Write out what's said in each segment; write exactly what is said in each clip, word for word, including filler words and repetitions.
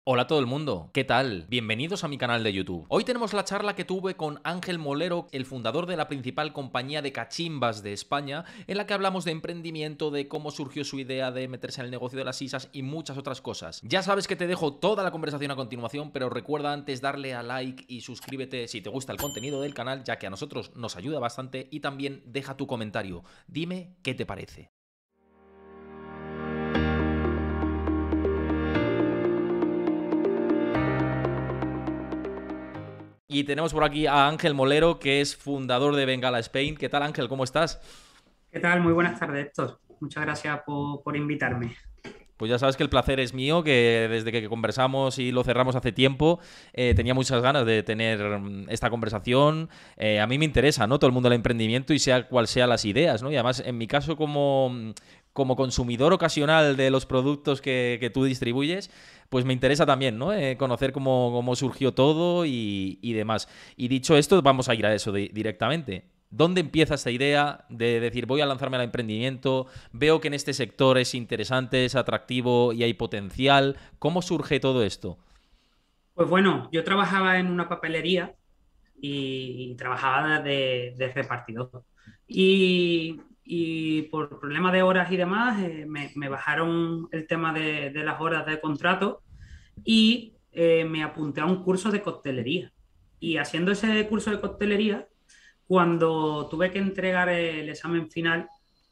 Hola a todo el mundo, ¿qué tal? Bienvenidos a mi canal de YouTube. Hoy tenemos la charla que tuve con Ángel Molero, el fundador de la principal compañía de cachimbas de España, en la que hablamos de emprendimiento, de cómo surgió su idea de meterse en el negocio de las sisas y muchas otras cosas. Ya sabes que te dejo toda la conversación a continuación, pero recuerda antes darle a like y suscríbete si te gusta el contenido del canal, ya que a nosotros nos ayuda bastante, y también deja tu comentario. Dime qué te parece. Y tenemos por aquí a Ángel Molero, que es fundador de Bengala Spain. ¿Qué tal, Ángel? ¿Cómo estás? ¿Qué tal? Muy buenas tardes, Héctor. Muchas gracias por, por invitarme. Pues ya sabes que el placer es mío, que desde que conversamos y lo cerramos hace tiempo, eh, tenía muchas ganas de tener mm, esta conversación. Eh, a mí me interesa, ¿no? Todo el mundo del emprendimiento y sea cual sean las ideas, ¿no? Y además, en mi caso, como, mm, como consumidor ocasional de los productos que, que tú distribuyes, pues me interesa también, ¿no? Eh, conocer cómo, cómo surgió todo y, y demás. Y dicho esto, vamos a ir a eso di- directamente. ¿Dónde empieza esta idea de decir voy a lanzarme al emprendimiento? Veo que en este sector es interesante, es atractivo y hay potencial. ¿Cómo surge todo esto? Pues bueno, yo trabajaba en una papelería y, trabajaba de, de repartidor. Y, y por problemas de horas y demás, eh, me, me bajaron el tema de, de las horas de contrato y eh, me apunté a un curso de coctelería. Y haciendo ese curso de coctelería, cuando tuve que entregar el examen final,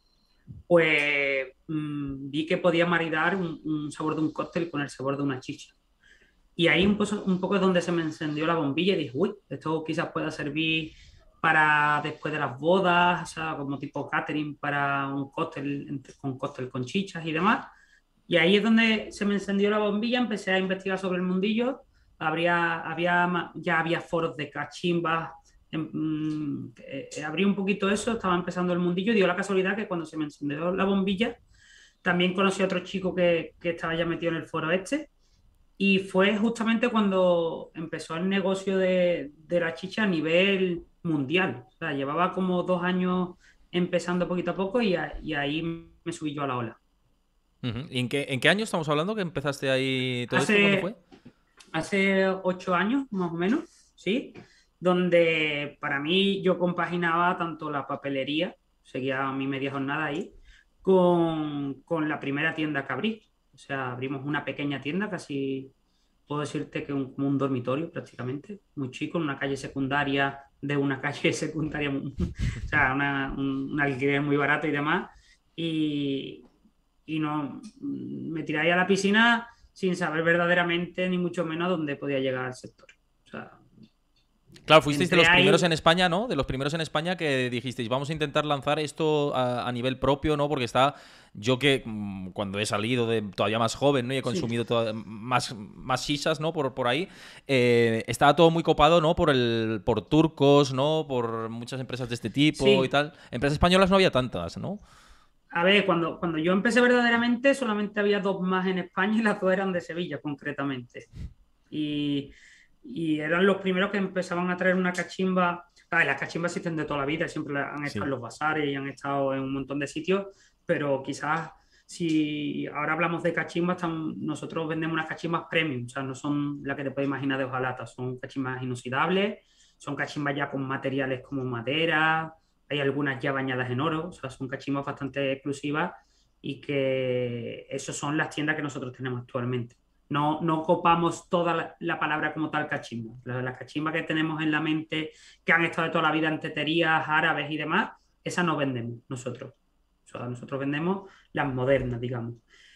pues mmm, vi que podía maridar un, un, sabor de un cóctel con el sabor de una chicha. Y ahí un, poco, un poco es donde se me encendió la bombilla y dije, uy, esto quizás pueda servir para después de las bodas, o sea, como tipo catering para un cóctel con cóctel con chichas y demás. Y ahí es donde se me encendió la bombilla, empecé a investigar sobre el mundillo. Habría, había, ya había foros de cachimbas. em, eh, eh, abrí un poquito eso, estaba empezando el mundillo. Dio la casualidad que cuando se me encendió la bombilla, también conocí a otro chico que, que estaba ya metido en el foro este. Y fue justamente cuando empezó el negocio de, de la chicha a nivel mundial. O sea, llevaba como dos años empezando poquito a poco y, a- y ahí me subí yo a la ola. Ujú. ¿Y en qué, en qué año estamos hablando que empezaste ahí todo esto? ¿Cuándo fue? Hace, hace ocho años, más o menos, ¿sí? Donde para mí yo compaginaba tanto la papelería, seguía mi media jornada ahí, con, con la primera tienda que abrí. O sea, abrimos una pequeña tienda, casi puedo decirte que un, como un dormitorio prácticamente, muy chico, en una calle secundaria de una calle secundaria, o sea, una, un, un alquiler muy barato y demás. Y, y no me tiré ahí a la piscina sin saber verdaderamente ni mucho menos dónde podía llegar el sector. O sea, Claro, fuisteis de entré los primeros en ahí, España, ¿no? De los primeros en España que dijisteis, vamos a intentar lanzar esto a, a nivel propio, ¿no? Porque está, yo que mm, cuando he salido de todavía más joven, ¿no? Y he sí, consumido toda- más, más shisas, ¿no? Por, por ahí, eh, estaba todo muy copado, ¿no? Por el, por turcos, ¿no? Por muchas empresas de este tipo y sí. tal. Empresas españolas no había tantas, ¿no? A ver, cuando, cuando yo empecé verdaderamente solamente había dos más en España y las dos eran de Sevilla concretamente. Y, y eran los primeros que empezaban a traer una cachimba. Claro, las cachimbas existen de toda la vida, siempre han estado en Sí. los bazares y han estado en un montón de sitios, pero quizás si ahora hablamos de cachimbas, tam- nosotros vendemos unas cachimbas premium, o sea, no son las que te puedes imaginar de hojalata, son cachimbas inoxidables, son cachimbas ya con materiales como madera, hay algunas ya bañadas en oro, o sea, son cachimbas bastante exclusivas y que esas son las tiendas que nosotros tenemos actualmente. No, no copamos toda la, la palabra como tal cachimba. Las, las cachimbas que tenemos en la mente, que han estado de toda la vida en teterías árabes y demás, esas no vendemos nosotros. O sea, nosotros vendemos las modernas, digamos.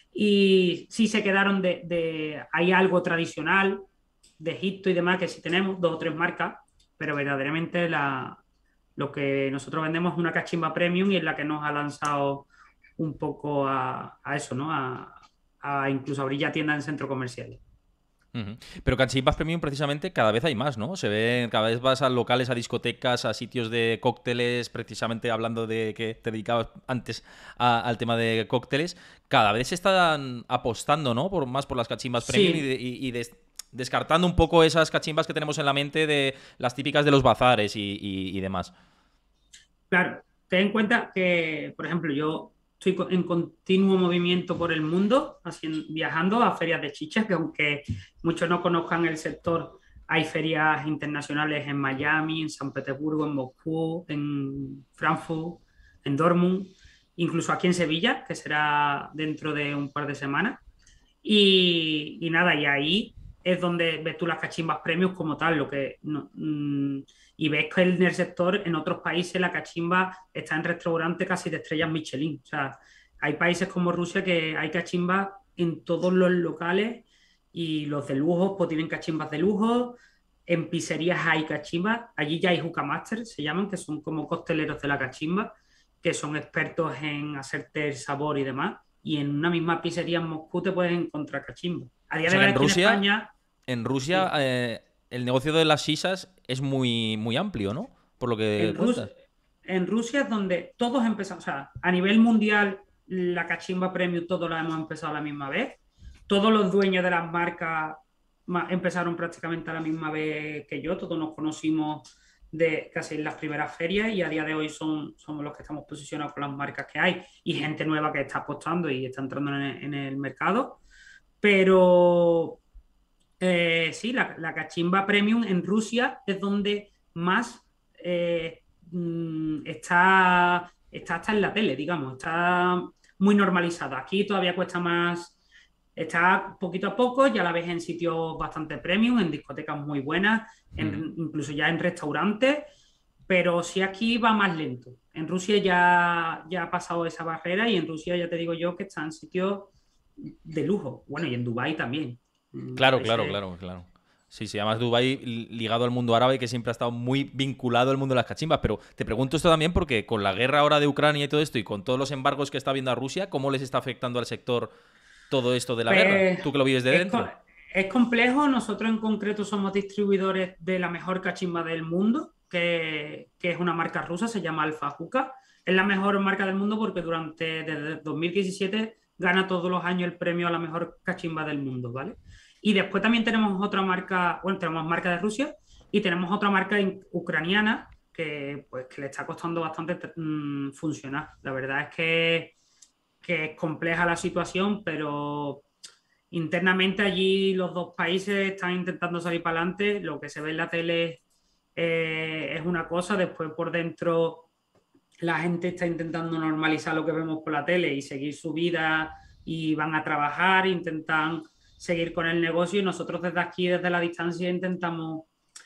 Y sí se quedaron de, de hay algo tradicional de Egipto y demás, que sí tenemos, dos o tres marcas, pero verdaderamente la, lo que nosotros vendemos es una cachimba premium y es la que nos ha lanzado un poco a, a eso, ¿no? A, a incluso abrir ya tiendas en centros comerciales. Ujú. Pero cachimbas premium precisamente cada vez hay más, ¿no? Se ven, cada vez vas a locales, a discotecas, a sitios de cócteles, precisamente hablando de que te dedicabas antes a- al tema de cócteles, cada vez se están apostando, ¿no? Por, más por las cachimbas premium y, Sí, de- y- y des- descartando un poco esas cachimbas que tenemos en la mente de las típicas de los bazares y, y- y demás. claro. Ten en cuenta que, por ejemplo, yo estoy en continuo movimiento por el mundo, haciendo, viajando a ferias de chichas, que aunque muchos no conozcan el sector, hay ferias internacionales en Miami, en San Petersburgo, en Moscú, en Frankfurt, en Dortmund, incluso aquí en Sevilla, que será dentro de un par de semanas. Y, y nada, y ahí es donde ves tú las cachimbas premios como tal, lo que no, mmm, y ves que en el sector, en otros países, la cachimba está en restaurantes casi de estrellas Michelin. O sea, hay países como Rusia que hay cachimbas en todos los locales y los de lujo pues tienen cachimbas de lujo. En pizzerías hay cachimbas. Allí ya hay Hookah Master, se llaman, que son como costeleros de la cachimba, que son expertos en hacerte el sabor y demás. Y en una misma pizzería en Moscú te puedes encontrar cachimba. A día O de sea que hoy en aquí en Rusia, España, en Rusia sí. eh, el negocio de las shisas es muy, muy amplio, ¿no? Por lo que En, Rus cuentas. en Rusia es donde todos empezamos, o sea, a nivel mundial, la cachimba premium todos la hemos empezado a la misma vez. Todos los dueños de las marcas empezaron prácticamente a la misma vez que yo, todos nos conocimos de casi en las primeras ferias y a día de hoy son, somos los que estamos posicionados con las marcas que hay y gente nueva que está apostando y está entrando en el, en el mercado. Pero eh, sí, la, la, cachimba premium en Rusia es donde más eh, mm, está, está hasta en la tele, digamos, está muy normalizada. Aquí todavía cuesta más, está poquito a poco, ya la ves en sitios bastante premium, en discotecas muy buenas, Mm. en, incluso ya en restaurantes, pero sí aquí va más lento. En Rusia ya, ya ha pasado esa barrera y en Rusia ya te digo yo que está en sitios de lujo. Bueno, y en Dubái también. Claro, claro, Países. claro, claro. Sí, sí, además Dubái ligado al mundo árabe que siempre ha estado muy vinculado al mundo de las cachimbas. Pero te pregunto esto también porque con la guerra ahora de Ucrania y todo esto y con todos los embargos que está viendo a Rusia, ¿cómo les está afectando al sector todo esto de la guerra? Pues Tú que lo vives de es, co- dentro. es complejo. Nosotros en concreto somos distribuidores de la mejor cachimba del mundo, que, que es una marca rusa, se llama Alfa Juca. Es la mejor marca del mundo porque durante desde dos mil diecisiete gana todos los años el premio a la mejor cachimba del mundo, ¿vale? Y después también tenemos otra marca, bueno, tenemos marca de Rusia y tenemos otra marca in- ucraniana que, pues, que le está costando bastante mm, funcionar. La verdad es que, que es compleja la situación, pero internamente allí los dos países están intentando salir para adelante. Lo que se ve en la tele eh, es una cosa, después por dentro la gente está intentando normalizar lo que vemos por la tele y seguir su vida y van a trabajar, intentan seguir con el negocio y nosotros desde aquí, desde la distancia, intentamos,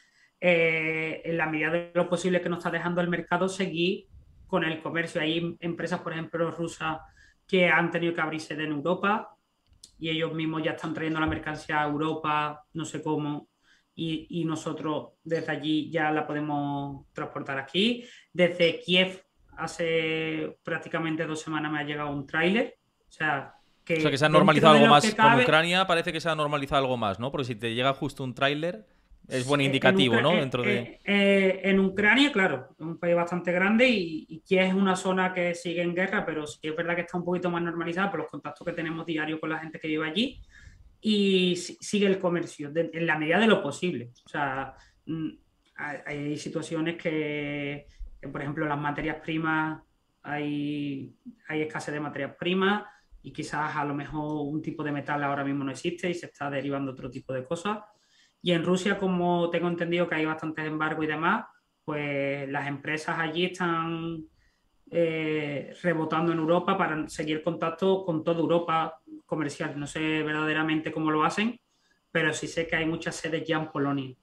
eh, en la medida de lo posible que nos está dejando el mercado, seguir con el comercio. Hay empresas, por ejemplo, rusas que han tenido que abrir sede en Europa y ellos mismos ya están trayendo la mercancía a Europa, no sé cómo, y, y nosotros desde allí ya la podemos transportar aquí. Desde Kiev hace prácticamente dos semanas me ha llegado un tráiler, o sea, O sea que se que ha dentro normalizado de algo lo más que con cabe, Ucrania, parece que se ha normalizado algo más, ¿no? Porque si te llega justo un tráiler, es buen en, indicativo, Ucra ¿no? eh, Dentro de... eh, eh, en Ucrania, claro, es un país bastante grande y, y Kiev es una zona que sigue en guerra, pero sí es verdad que está un poquito más normalizada por los contactos que tenemos diarios con la gente que vive allí y sigue el comercio de, en la medida de lo posible. O sea, hay, hay situaciones que, que, por ejemplo, las materias primas, hay, hay escasez de materias primas y quizás a lo mejor un tipo de metal ahora mismo no existe y se está derivando otro tipo de cosas. Y en Rusia, como tengo entendido que hay bastantes embargos y demás, pues las empresas allí están eh, rebotando en Europa para seguir contacto con toda Europa comercial. No sé verdaderamente cómo lo hacen, pero sí sé que hay muchas sedes ya en Polonia.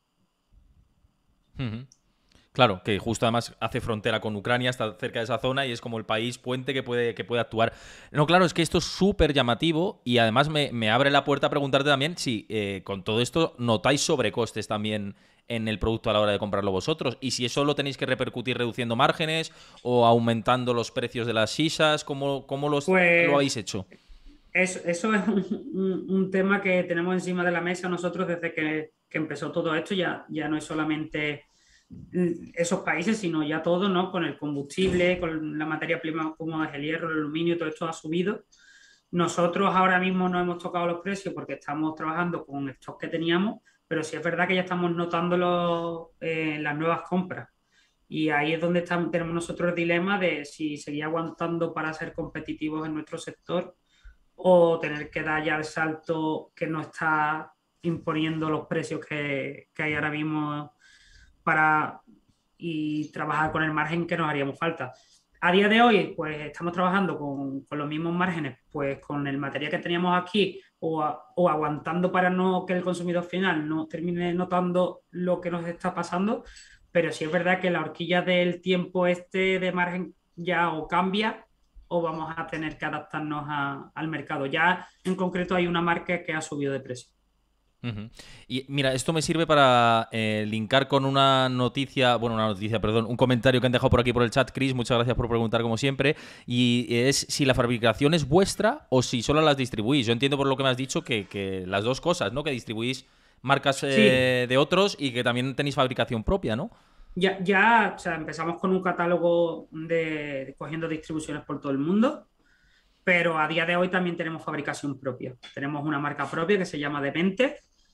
Uh -huh. Claro, que justo además hace frontera con Ucrania, está cerca de esa zona y es como el país puente que puede, que puede actuar. No, claro, es que esto es súper llamativo y además me, me abre la puerta a preguntarte también si eh, con todo esto notáis sobrecostes también en el producto a la hora de comprarlo vosotros y si eso lo tenéis que repercutir reduciendo márgenes o aumentando los precios de las shisas, ¿cómo, cómo los, lo Pues habéis hecho? eso, eso es un, un, un, tema que tenemos encima de la mesa nosotros desde que, que empezó todo esto. Ya, ya no es solamente esos países, sino ya todo, ¿no? Con el combustible, con la materia prima como es el hierro, el aluminio, todo esto ha subido. Nosotros ahora mismo no hemos tocado los precios porque estamos trabajando con stock que teníamos, pero sí es verdad que ya estamos notándolo en las nuevas compras. Y ahí es donde estamos, tenemos nosotros el dilema de si seguir aguantando para ser competitivos en nuestro sector o tener que dar ya el salto que nos está imponiendo los precios que, que hay ahora mismo para y trabajar con el margen que nos haríamos falta. A día de hoy, pues estamos trabajando con, con los mismos márgenes, pues con el material que teníamos aquí o, a, o aguantando para no que el consumidor final no termine notando lo que nos está pasando, pero sí es verdad que la horquilla del tiempo este de margen ya o cambia o vamos a tener que adaptarnos a, al mercado. Ya en concreto hay una marca que ha subido de precio. Ujú. Y mira, esto me sirve para eh, linkar con una noticia, bueno, una noticia, perdón, un comentario que han dejado por aquí por el chat, Chris, muchas gracias por preguntar como siempre, y es si la fabricación es vuestra o si solo las distribuís. Yo entiendo por lo que me has dicho que, que las dos cosas, ¿no? Que distribuís marcas Sí, eh, de otros y que también tenéis fabricación propia, ¿no? ya, ya o sea, empezamos con un catálogo de, de cogiendo distribuciones por todo el mundo, pero a día de hoy también tenemos fabricación propia. Tenemos una marca propia que se llama Demente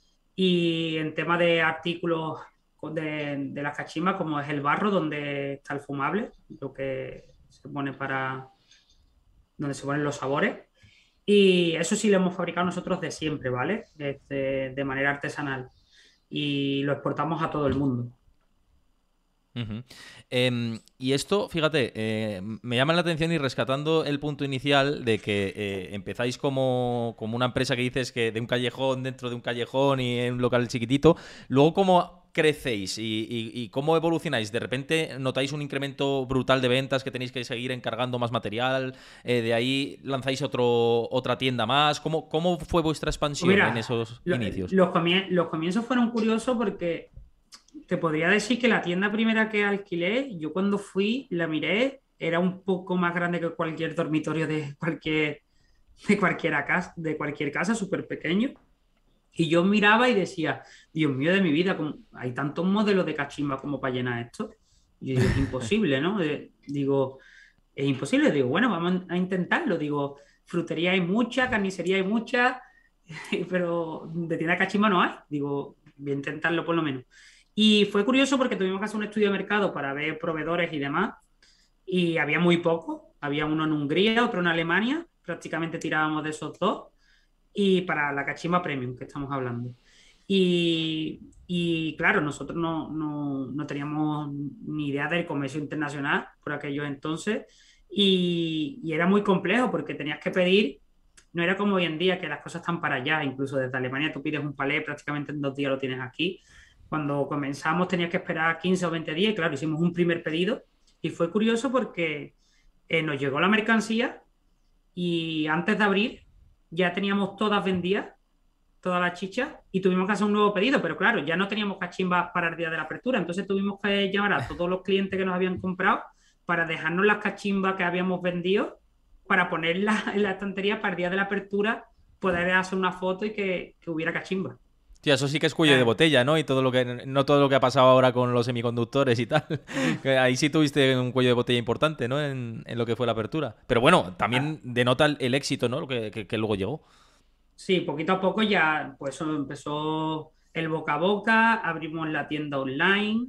y en tema de artículos de, de las cachimbas, como es el barro, donde está el fumable, lo que se pone para, donde se ponen los sabores. Y eso sí lo hemos fabricado nosotros de siempre, ¿vale? Este, de manera artesanal. Y lo exportamos a todo el mundo. Ujú. Em, y esto, fíjate, eh, me llama la atención y rescatando el punto inicial de que eh, empezáis como, como una empresa que dices que de un callejón dentro de un callejón y en un local chiquitito, luego cómo crecéis y, y- y cómo evolucionáis. De repente notáis un incremento brutal de ventas que tenéis que seguir encargando más material, eh, de ahí lanzáis otro, otra tienda más. ¿Cómo, cómo fue vuestra Pues expansión en mira, esos lo- inicios? los, comie- los comienzos fueron curiosos porque te podría decir que la tienda primera que alquilé, yo cuando fui la miré, era un poco más grande que cualquier dormitorio de cualquier, de cualquiera casa, de cualquier casa, súper pequeño. Y yo miraba y decía, Dios mío de mi vida, como- hay tantos modelos de cachimba como para llenar esto. Y yo digo, es imposible, ¿no? Eh, digo, es imposible. Digo, bueno, vamos a intentarlo. Digo, frutería hay mucha, carnicería hay mucha, pero de tienda de cachimba no hay. Digo, voy a intentarlo por lo menos. Y fue curioso porque tuvimos que hacer un estudio de mercado para ver proveedores y demás, y había muy poco. Había uno en Hungría, otro en Alemania, prácticamente tirábamos de esos dos, y para la cachimba premium que estamos hablando. Y, y claro, nosotros no, no, no teníamos ni idea del comercio internacional por aquellos entonces, y, y era muy complejo porque tenías que pedir, no era como hoy en día que las cosas están para allá, incluso desde Alemania tú pides un palé, prácticamente en dos días lo tienes aquí. Cuando comenzamos tenías que esperar quince o veinte días y claro, hicimos un primer pedido y fue curioso porque eh, nos llegó la mercancía y antes de abrir ya teníamos todas vendidas, todas las chichas, y tuvimos que hacer un nuevo pedido, pero claro, ya no teníamos cachimbas para el día de la apertura, entonces tuvimos que llamar a todos los clientes que nos habían comprado para dejarnos las cachimbas que habíamos vendido, para ponerlas en la estantería para el día de la apertura, poder hacer una foto y que, que hubiera cachimba. Tío, eso sí que es cuello de Eh, botella, ¿no? Y todo lo que no todo lo que ha pasado ahora con los semiconductores y tal. Que ahí sí tuviste un cuello de botella importante, ¿no? En, en lo que fue la apertura. Pero bueno, también denota el, el éxito, ¿no? Lo que, que- que luego llegó. sí, poquito a poco ya pues eso empezó el boca a boca, abrimos la tienda online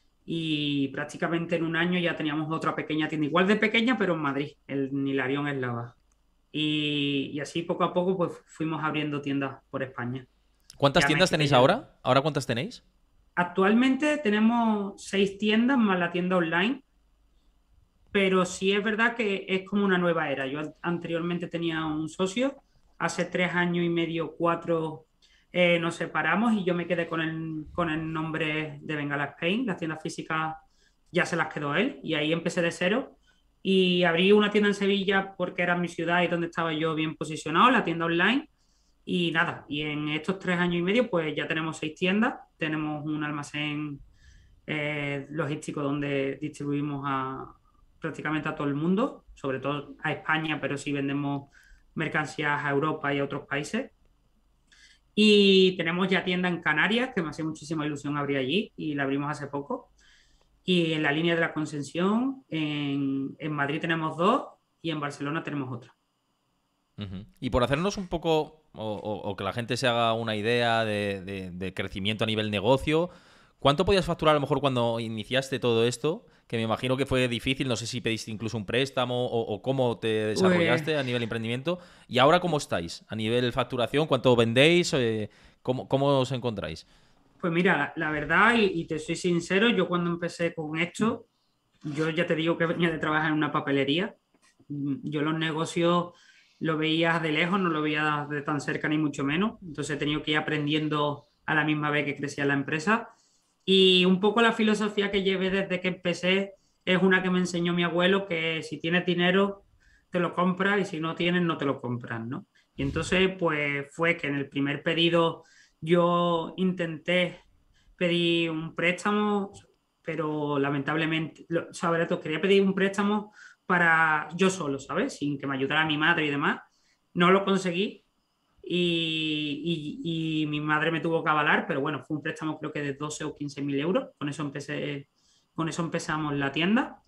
y prácticamente en un año ya teníamos otra pequeña tienda, igual de pequeña, pero en Madrid, el Hilarión Eslava. Y, y así poco a poco pues fuimos abriendo tiendas por España. ¿Cuántas Ya me tiendas quedé tenéis ya. ahora? ¿Ahora cuántas tenéis? Actualmente tenemos seis tiendas más la tienda online, pero sí es verdad que es como una nueva era. Yo anteriormente tenía un socio, hace tres años y medio, cuatro, eh, nos separamos y yo me quedé con el, con el nombre de Bengala Spain. Las tiendas físicas ya se las quedó él y ahí empecé de cero. Y abrí una tienda en Sevilla porque era mi ciudad y donde estaba yo bien posicionado, la tienda online. Y nada, y en estos tres años y medio pues ya tenemos seis tiendas, tenemos un almacén eh, logístico donde distribuimos a prácticamente a todo el mundo, sobre todo a España, pero sí vendemos mercancías a Europa y a otros países. Y tenemos ya tienda en Canarias, que me hacía muchísima ilusión abrir allí y la abrimos hace poco. Y en la línea de la Concepción, en, en Madrid tenemos dos y en Barcelona tenemos otra. Ujú. Y por hacernos un poco, o, o- o que la gente se haga una idea de, de- de crecimiento a nivel negocio, ¿Cuánto podías facturar a lo mejor cuando iniciaste todo esto? Que me imagino que fue difícil, no sé si pediste incluso un préstamo o, o cómo te Pues, desarrollaste a nivel emprendimiento. ¿Y ahora cómo estáis? A nivel facturación, ¿cuánto vendéis? Eh, ¿cómo, cómo os encontráis? pues mira, la, la verdad, y, y te soy sincero, yo cuando empecé con esto, yo ya te digo que venía de trabajar en una papelería. Mm, Yo los negocios lo veía de lejos, no lo veía de tan cerca ni mucho menos. Entonces he tenido que ir aprendiendo a la misma vez que crecía la empresa. Y un poco la filosofía que llevé desde que empecé es una que me enseñó mi abuelo, que si tienes dinero, te lo compras y si no tienes, no te lo compras, ¿no? Y entonces, pues fue que en el primer pedido yo intenté pedir un préstamo, pero lamentablemente, lo- o sea, Berto, quería pedir un préstamo para yo solo, ¿sabes? Sin que me ayudara mi madre y demás. No lo conseguí y, y- y mi madre me tuvo que avalar, pero bueno, fue un préstamo creo que de doce o quince mil euros. Con eso empecé, con eso empezamos la tienda.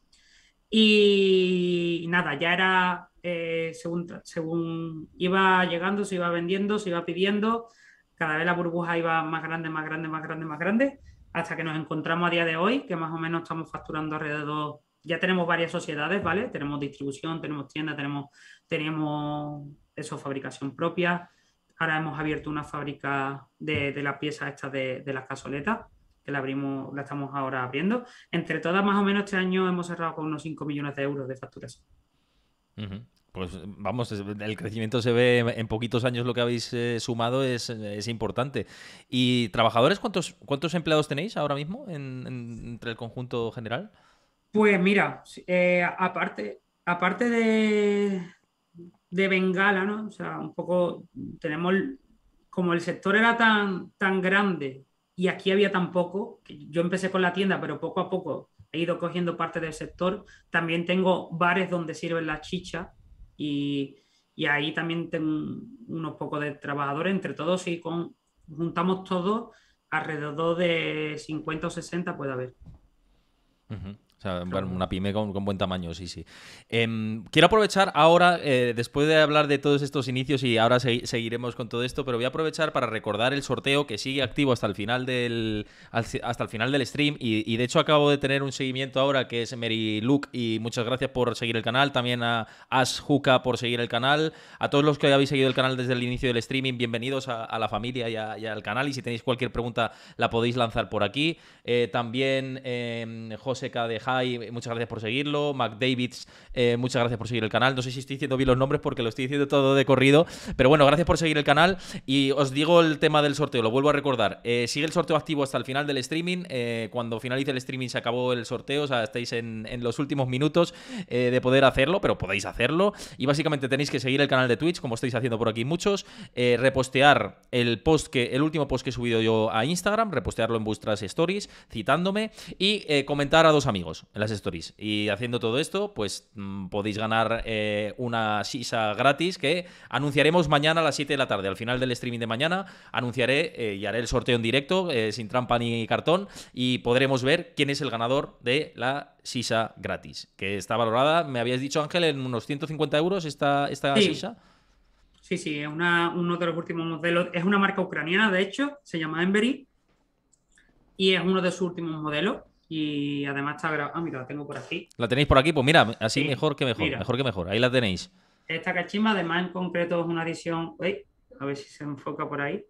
Y nada, ya era, eh, según, según iba llegando, se iba vendiendo, se iba pidiendo, cada vez la burbuja iba más grande, más grande, más grande, más grande, hasta que nos encontramos a día de hoy, que más o menos estamos facturando alrededor, ya tenemos varias sociedades, ¿vale? Tenemos distribución, tenemos tienda, tenemos, tenemos eso, fabricación propia. Ahora hemos abierto una fábrica de, de las piezas estas de, de las cazoletas, que la abrimos, la estamos ahora abriendo. Entre todas, más o menos este año hemos cerrado con unos cinco millones de euros de facturación. Ujú. Pues vamos, es- el crecimiento se ve en poquitos años, lo que habéis eh, sumado es, es importante. ¿Y trabajadores, cuántos, cuántos empleados tenéis ahora mismo en- en- entre el conjunto general? Pues mira, eh, aparte, aparte de, de Bengala, ¿no? O sea, un poco tenemos, como el sector era tan, tan grande y aquí había tan poco, que yo empecé con la tienda, pero poco a poco he ido cogiendo parte del sector. También tengo bares donde sirven la chicha y, y ahí también tengo unos pocos de trabajadores. Entre todos, si con, juntamos todos, alrededor de cincuenta o sesenta puede haber Ujú. O sea, bueno, una trabajadores. pyme con, con buen tamaño, sí, sí. Em, quiero aprovechar ahora, eh, después de hablar de todos estos inicios y ahora segui- seguiremos con todo esto, pero voy a aprovechar para recordar el sorteo que sigue activo hasta el final del, al- hasta el final del stream y, y de hecho acabo de tener un seguimiento ahora que es Mary Luke y muchas gracias por seguir el canal, también a Ash Juka por seguir el canal, a todos los que habéis seguido el canal desde el inicio del streaming, bienvenidos a, a la familia y, a- y al canal y si tenéis cualquier pregunta la podéis lanzar por aquí. Eh, también eh, José K. de High, muchas gracias por seguirlo. McDavids, eh, muchas gracias por seguir el canal. No sé si estoy diciendo bien los nombres porque lo estoy diciendo todo de corrido. Pero bueno, gracias por seguir el canal. Y os digo el tema del sorteo, lo vuelvo a recordar. Eh, sigue el sorteo activo hasta el final del streaming. Eh, cuando finalice el streaming se acabó el sorteo. O sea, estáis en, en los últimos minutos eh, de poder hacerlo, pero podéis hacerlo. Y básicamente tenéis que seguir el canal de Twitch, como estáis haciendo por aquí muchos. Eh, repostear el post que, el último post que he subido yo a Instagram, repostearlo en vuestras stories, citándome, y eh, comentar a dos amigos en las stories. Y haciendo todo esto, pues mmm, podéis ganar eh, una sisa gratis que anunciaremos mañana a las siete de la tarde. Al final del streaming de mañana anunciaré eh, y haré el sorteo en directo, eh, sin trampa ni cartón, y podremos ver quién es el ganador de la sisa gratis, que está valorada, me habías dicho Ángel, en unos ciento cincuenta euros esta, esta Sí, sisa. sí, sí, es una, uno de los últimos modelos. Es una marca ucraniana, de hecho, se llama Embery y es uno de sus últimos modelos. Y además está grabado. Ah, mira, la tengo por aquí. ¿La tenéis por aquí? Pues mira, así Sí, mejor que mejor, mira, mejor que mejor. Ahí la tenéis. esta cachimba, además en concreto es una edición. Uy, a ver si se enfoca por ahí.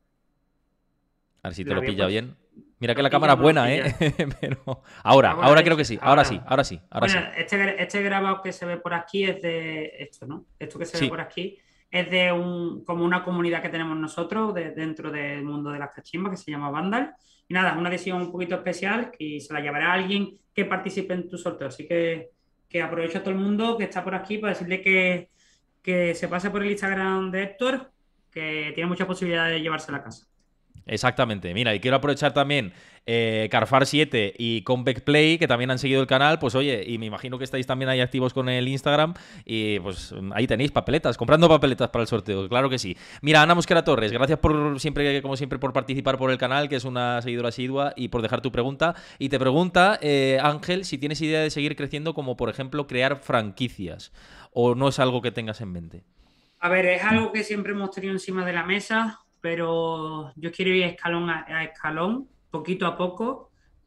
A ver si te La lo voy a pilla pos- bien. Mira que Lo la pilla cámara o es no lo buena, ¿eh? pilla. Pero ahora, Cago en la ahora creo que leche. sí. Ahora sí, Ahora. ahora sí, ahora Bueno, sí. este, este grabado que se ve por aquí es de esto, ¿no? Esto que se ve por Sí. aquí es de un, como una comunidad que tenemos nosotros de- dentro del mundo de las cachimbas que se llama Vandal. Y nada, es una edición un poquito especial que se la llevará a alguien que participe en tu sorteo. Así que, que aprovecho a todo el mundo que está por aquí para decirle que, que se pase por el Instagram de Héctor, que tiene muchas posibilidades de llevarse a la casa. Exactamente. Mira, y quiero aprovechar también eh, Carfar siete y Convex Play, que también han seguido el canal. Pues oye, y me imagino que estáis también ahí activos con el Instagram. Y pues ahí tenéis papeletas, comprando papeletas para el sorteo, claro que sí. Mira, Ana Mosquera Torres, gracias por siempre, como siempre, por participar por el canal, que es una seguidora asidua, y por dejar tu pregunta. Y te pregunta, eh, Ángel, si tienes idea de seguir creciendo, como por ejemplo crear franquicias, o no es algo que tengas en mente. A ver, es algo que siempre hemos tenido encima de la mesa, pero yo quiero ir escalón a, a escalón, poquito a poco.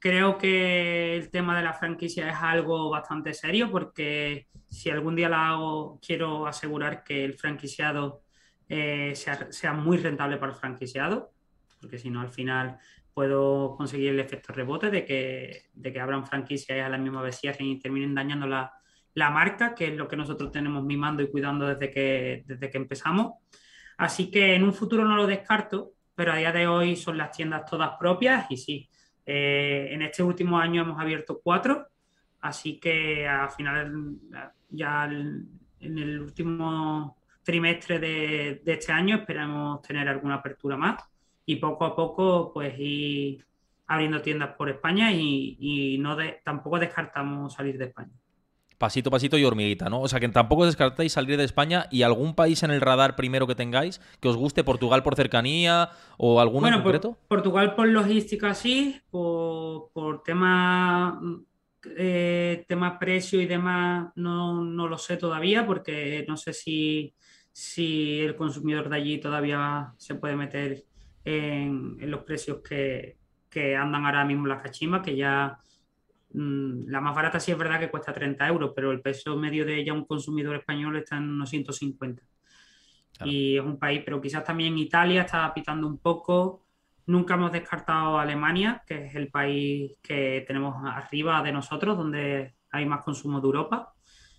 creo que el tema de la franquicia es algo bastante serio porque si algún día la hago, quiero asegurar que el franquiciado eh, sea, sea muy rentable para el franquiciado, porque si no, al final puedo conseguir el efecto rebote de que, de que abran franquicias a la misma vez cierren y terminen dañando la, la marca, que es lo que nosotros tenemos mimando y cuidando desde que, desde que empezamos. Así que en un futuro no lo descarto, pero a día de hoy son las tiendas todas propias y sí, eh, en este último año hemos abierto cuatro, así que al final, ya en el último trimestre de, de este año esperamos tener alguna apertura más y poco a poco pues ir abriendo tiendas por España y, y no de, tampoco descartamos salir de España. Pasito, pasito y hormiguita, ¿no? O sea, que tampoco descartáis salir de España y algún país en el radar primero que tengáis, que os guste, Portugal por cercanía o alguno en Bueno, por, concreto. Portugal por logística sí, por, por tema, eh, tema precio y demás no, no lo sé todavía porque no sé si, si el consumidor de allí todavía se puede meter en, en los precios que, que andan ahora mismo las cachimas, que ya mm, la más barata sí es verdad que cuesta treinta euros, pero el peso medio de ella un consumidor español está en unos ciento cincuenta Claro. y es un país, pero quizás también Italia está pitando un poco. Nunca hemos descartado Alemania, que es el país que tenemos arriba de nosotros, donde hay más consumo de Europa.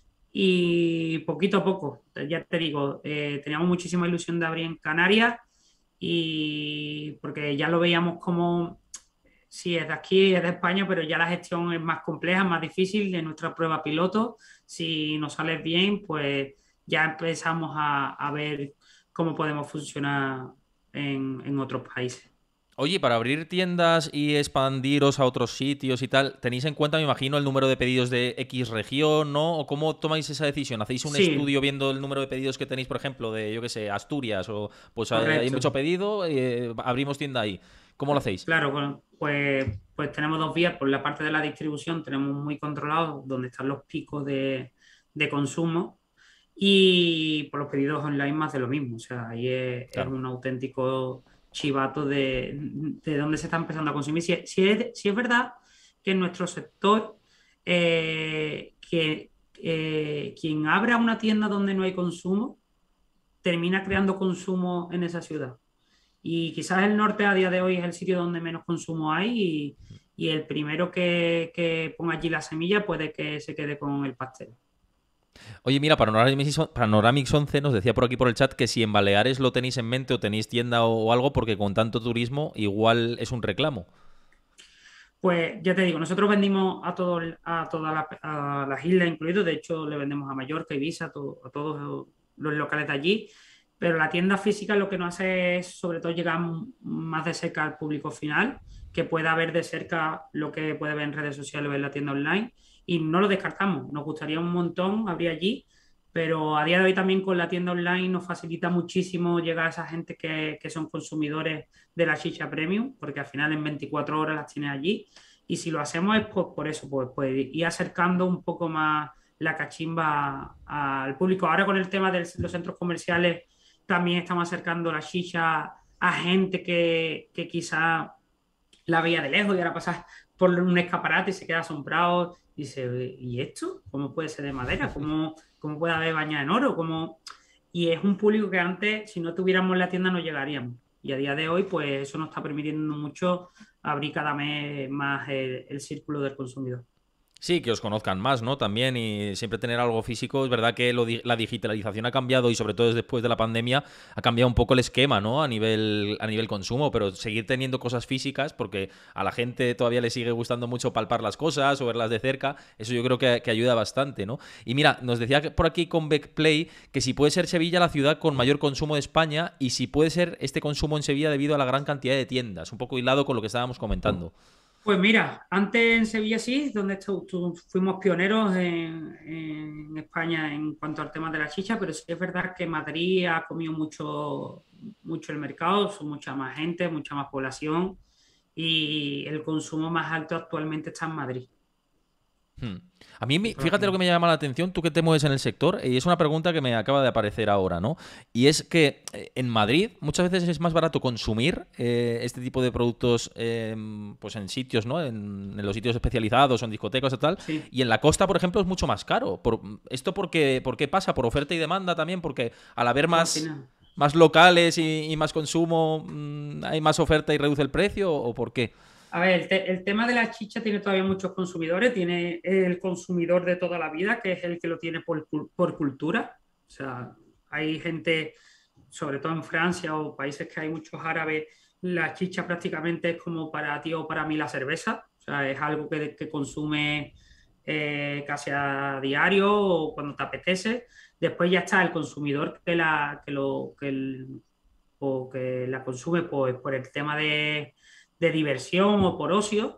Y poquito a poco, ya te digo, eh, teníamos muchísima ilusión de abrir en Canarias y porque ya lo veíamos como, sí, es de aquí, es de España, pero ya la gestión es más compleja, más difícil de nuestra prueba piloto. Si nos sale bien, pues ya empezamos a, a ver cómo podemos funcionar en, en otros países. Oye, para abrir tiendas y expandiros a otros sitios y tal, tenéis en cuenta, me imagino, el número de pedidos de X región, ¿no? ¿O cómo tomáis esa decisión? ¿Hacéis un Sí, estudio viendo el número de pedidos que tenéis, por ejemplo, de, yo qué sé, Asturias? O pues eh, hay correcto. mucho pedido, eh, abrimos tienda ahí. ¿Cómo lo hacéis? Claro, bueno, pues, pues tenemos dos vías. Por la parte de la distribución tenemos muy controlado dónde están los picos de, de consumo y por los pedidos online más de lo mismo. O sea, ahí es, es Claro. un auténtico chivato de, de dónde se está empezando a consumir. Si, si es, si es verdad que en nuestro sector, eh, que eh, quien abra una tienda donde no hay consumo, termina creando consumo en esa ciudad. Y quizás el norte a día de hoy es el sitio donde menos consumo hay y, y el primero que, que ponga allí la semilla puede que se quede con el pastel. Oye, mira, Panoramix, Panoramix once nos decía por aquí por el chat que si en Baleares lo tenéis en mente o tenéis tienda o, o algo, porque con tanto turismo igual es un reclamo. Pues ya te digo, nosotros vendimos a, todo, a todas las a las islas incluido, de hecho le vendemos a Mallorca, Ibiza, a, to- a todos los locales de allí, pero la tienda física lo que nos hace es sobre todo llegar m- más de cerca al público final, que pueda ver de cerca lo que puede ver en redes sociales o en la tienda online, y no lo descartamos, nos gustaría un montón abrir allí, pero a día de hoy también con la tienda online nos facilita muchísimo llegar a esa gente que, que son consumidores de la chicha premium, porque al final en veinticuatro horas las tienes allí. Y si lo hacemos es pues, por eso, pues, pues ir acercando un poco más la cachimba al público. Ahora con el tema de los centros comerciales también estamos acercando la chicha a gente que, que quizá la veía de lejos y ahora pasas por un escaparate y se queda asombrado y dice, ¿y esto? ¿Cómo puede ser de madera? ¿Cómo, cómo puede haber bañada en oro? ¿Cómo? Y es un público que antes, si no tuviéramos la tienda, no llegaríamos. Y a día de hoy, pues eso nos está permitiendo mucho abrir cada mes más el, el círculo del consumidor. Sí, que os conozcan más, ¿no? También y siempre tener algo físico. Es verdad que lo di- la digitalización ha cambiado y sobre todo después de la pandemia ha cambiado un poco el esquema, ¿no? A nivel, a nivel consumo, pero seguir teniendo cosas físicas porque a la gente todavía le sigue gustando mucho palpar las cosas o verlas de cerca. Eso yo creo que, que ayuda bastante, ¿no? Y mira, nos decía que por aquí con Backplay que si puede ser Sevilla la ciudad con mayor consumo de España y si puede ser este consumo en Sevilla debido a la gran cantidad de tiendas. Un poco hilado con lo que estábamos comentando. Pues mira, antes en Sevilla sí, donde estu- tu- fuimos pioneros en, en España en cuanto al tema de la chicha, pero sí es verdad que Madrid ha comido mucho, mucho el mercado, son mucha más gente, mucha más población y el consumo más alto actualmente está en Madrid. Hmm. A mí, Y me- por fíjate lo aquí. que me llama la atención, tú que te mueves en el sector, y es una pregunta que me acaba de aparecer ahora, ¿no? Y es que eh, en Madrid muchas veces es más barato consumir eh, este tipo de productos eh, pues en sitios, ¿no? En, en los sitios especializados o en discotecas o tal, Sí, y en la costa, por ejemplo, es mucho más caro. Por, ¿esto por qué, por qué pasa? ¿Por oferta y demanda también? Porque al haber pues al más, final. más locales y, y más consumo, mm, ¿hay más oferta y reduce el precio o por qué? A ver, el, te- el tema de la chicha tiene todavía muchos consumidores. Tiene el consumidor de toda la vida, que es el que lo tiene por, cul- por cultura. O sea, hay gente, sobre todo en Francia o países que hay muchos árabes, la chicha prácticamente es como para ti o para mí la cerveza. O sea, es algo que, que consume eh, casi a diario o cuando te apetece. Después ya está el consumidor que la, que lo, que el- o que la consume pues, por el tema de, de diversión o por ocio.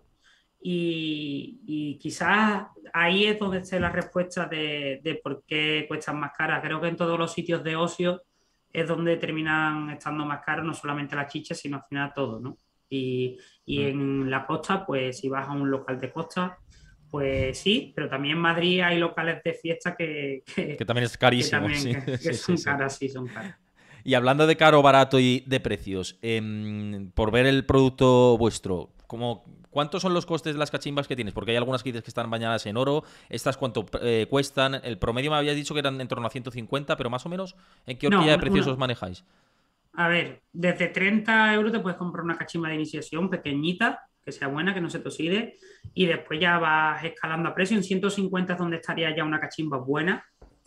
Y, y quizás ahí es donde esté la respuesta de, de por qué cuestan más caras. Creo que en todos los sitios de ocio es donde terminan estando más caros, no solamente las chichas, sino al final todo, ¿no? Y, y Mm. en la costa, pues si vas a un local de costa, pues sí, pero también en Madrid hay locales de fiesta que, Que que, también es que carísimo, también sí, que, que sí, sí, son sí. caras, sí, son caras. Y hablando de caro, barato y de precios, em, por ver el producto vuestro, ¿cómo, ¿cuántos son los costes de las cachimbas que tienes? Porque hay algunas que dices que están bañadas en oro, ¿estas cuánto eh, cuestan? El promedio me habías dicho que eran en torno a ciento cincuenta, pero más o menos, ¿en qué No, horquilla de una, precios os una- manejáis? a ver, desde treinta euros te puedes comprar una cachimba de iniciación pequeñita, que sea buena, que no se te oxide, y después ya vas escalando a precio. En ciento cincuenta es donde estaría ya una cachimba buena,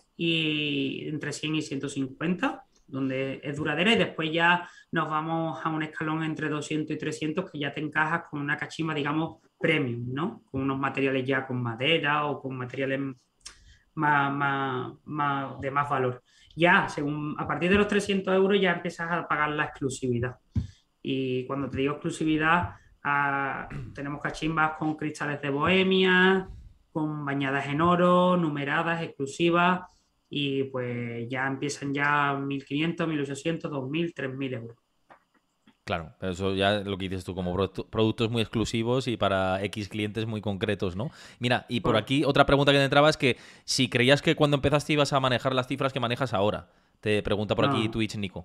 y entre cien y ciento cincuenta, donde es duradera, y después ya nos vamos a un escalón entre doscientos y trescientos, que ya te encajas con una cachimba, digamos, premium, ¿no? Con unos materiales ya con madera o con materiales más, más, más, de más valor. Ya, según, a partir de los trescientos euros ya empiezas a pagar la exclusividad. Y cuando te digo exclusividad, ah, tenemos cachimbas con cristales de bohemia, con bañadas en oro, numeradas, exclusivas, y pues ya empiezan ya mil quinientos, mil ochocientos, dos mil, tres mil euros. Claro, pero eso ya lo que dices tú, como producto- productos muy exclusivos y para X clientes muy concretos, ¿no? Mira, y por Por, aquí otra pregunta que te entraba es que si creías que cuando empezaste ibas a manejar las cifras que manejas ahora. Te pregunta por aquí no, Twitch, Nico.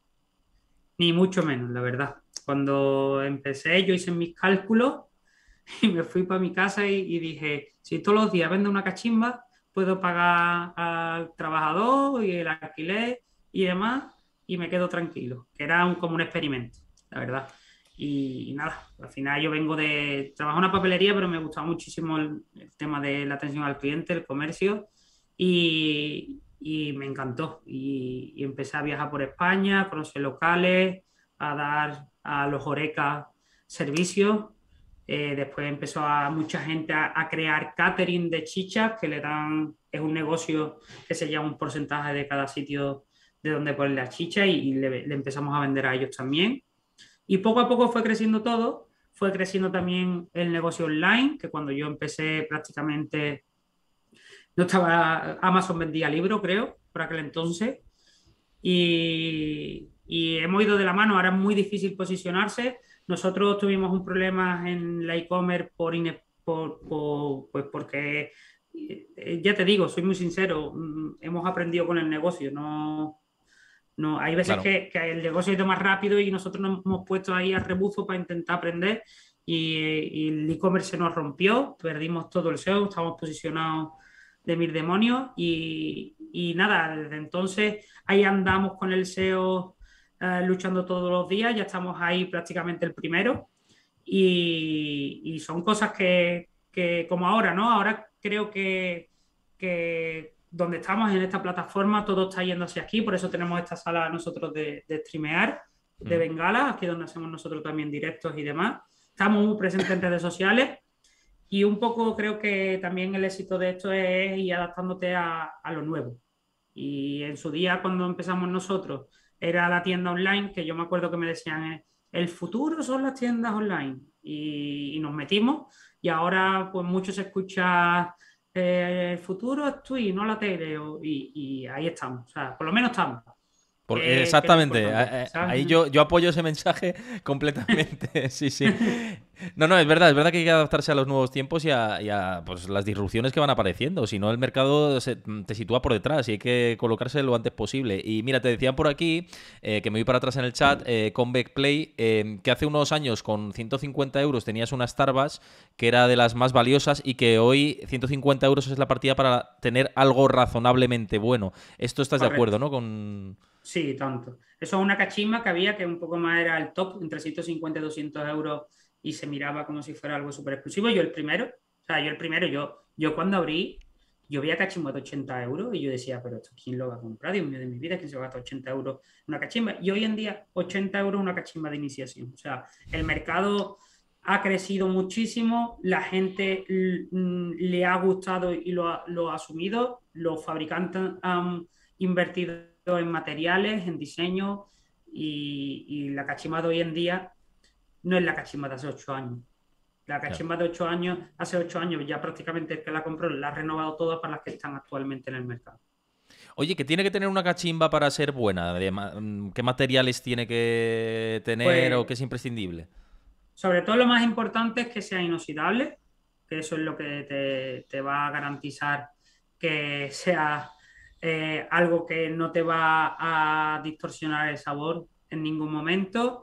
ni mucho menos, la verdad. Cuando empecé, yo hice mis cálculos y me fui para mi casa y, y dije, si todos los días vendo una cachimba, puedo pagar al trabajador y el alquiler y demás, y me quedo tranquilo, que era un, como un experimento, la verdad. Y, y nada, al final yo vengo de, trabajo en una papelería, pero me gustaba muchísimo el, el tema de la atención al cliente, el comercio, y, y me encantó. Y, y empecé a viajar por España, a conocer locales, a dar a los horecas servicios. Eh, después empezó a mucha gente a, a crear catering de chichas que le dan, es un negocio que se llama un porcentaje de cada sitio de donde ponen la chicha, y, y le, le empezamos a vender a ellos también. Y poco a poco fue creciendo todo, fue creciendo también el negocio online, que cuando yo empecé prácticamente no estaba, Amazon vendía libros, creo, por aquel entonces, y, y hemos ido de la mano. Ahora es muy difícil posicionarse. Nosotros tuvimos un problema en la e-commerce por, ine- por, por- pues porque, eh, ya te digo, soy muy sincero, mm, hemos aprendido con el negocio. No, no, hay veces Claro. que, que el negocio ha ido más rápido y nosotros nos hemos puesto ahí a rebufo para intentar aprender, y, y el e-commerce se nos rompió, perdimos todo el S E O, estábamos posicionados de mil demonios, y, y nada, desde entonces ahí andamos con el S E O, eh, luchando todos los días, ya estamos ahí prácticamente el primero, y, y son cosas que, que, como ahora, ¿no? Ahora creo que, que donde estamos en esta plataforma todo está yendo hacia aquí, por eso tenemos esta sala nosotros de, de streamear, de Mm. Bengala, aquí donde hacemos nosotros también directos y demás. Estamos muy presentes en redes sociales, y un poco creo que también el éxito de esto es ir adaptándote a, a lo nuevo. Y en su día, cuando empezamos nosotros, era la tienda online, que yo me acuerdo que me decían, eh, el futuro son las tiendas online. Y, y nos metimos, y ahora pues mucho se escucha, eh, el futuro es Twitch, no la tele, o- y, y ahí estamos, o sea, por lo menos estamos. Por- que, que es lo exactamente, importante, a- a- ahí ¿sabes? yo, yo apoyo ese mensaje completamente, sí, sí. No, no, es verdad, es verdad que hay que adaptarse a los nuevos tiempos y a, y a, pues, las disrupciones que van apareciendo, si no el mercado se- te sitúa por detrás y hay que colocarse lo antes posible. Y mira, te decían por aquí, eh, que me voy para atrás en el chat, eh, Convex Play, eh, que hace unos años con ciento cincuenta euros tenías una Starbucks que era de las más valiosas y que hoy ciento cincuenta euros es la partida para tener algo razonablemente bueno. Esto estás de acuerdo, Correcto. ¿no? Con... Sí, tanto. Eso es una cachimba que había que un poco más era el top, entre ciento cincuenta y doscientos euros y se miraba como si fuera algo súper exclusivo. Yo el primero, o sea, yo el primero, yo, yo cuando abrí, yo veía cachimbas de ochenta euros y yo decía, pero esto, ¿quién lo va a comprar? Dios mío de mi vida, ¿quién se va a gastar ochenta euros en una cachimba? Y hoy en día, ochenta euros una cachimba de iniciación. O sea, el mercado ha crecido muchísimo, la gente mm, le ha gustado y lo ha, lo ha asumido, los fabricantes han invertido en materiales, en diseño y, y la cachimba de hoy en día no es la cachimba de hace ocho años. La Claro. cachimba de ocho años, hace ocho años ya prácticamente el que la compró la ha renovado todas para las que están actualmente en el mercado. Oye, ¿que tiene que tener una cachimba para ser buena? De ma- mm, ¿Qué materiales tiene que tener o Pues qué es imprescindible? sobre todo lo más importante es que sea inoxidable, que eso es lo que te, te va a garantizar que sea eh, algo que no te va a distorsionar el sabor en ningún momento.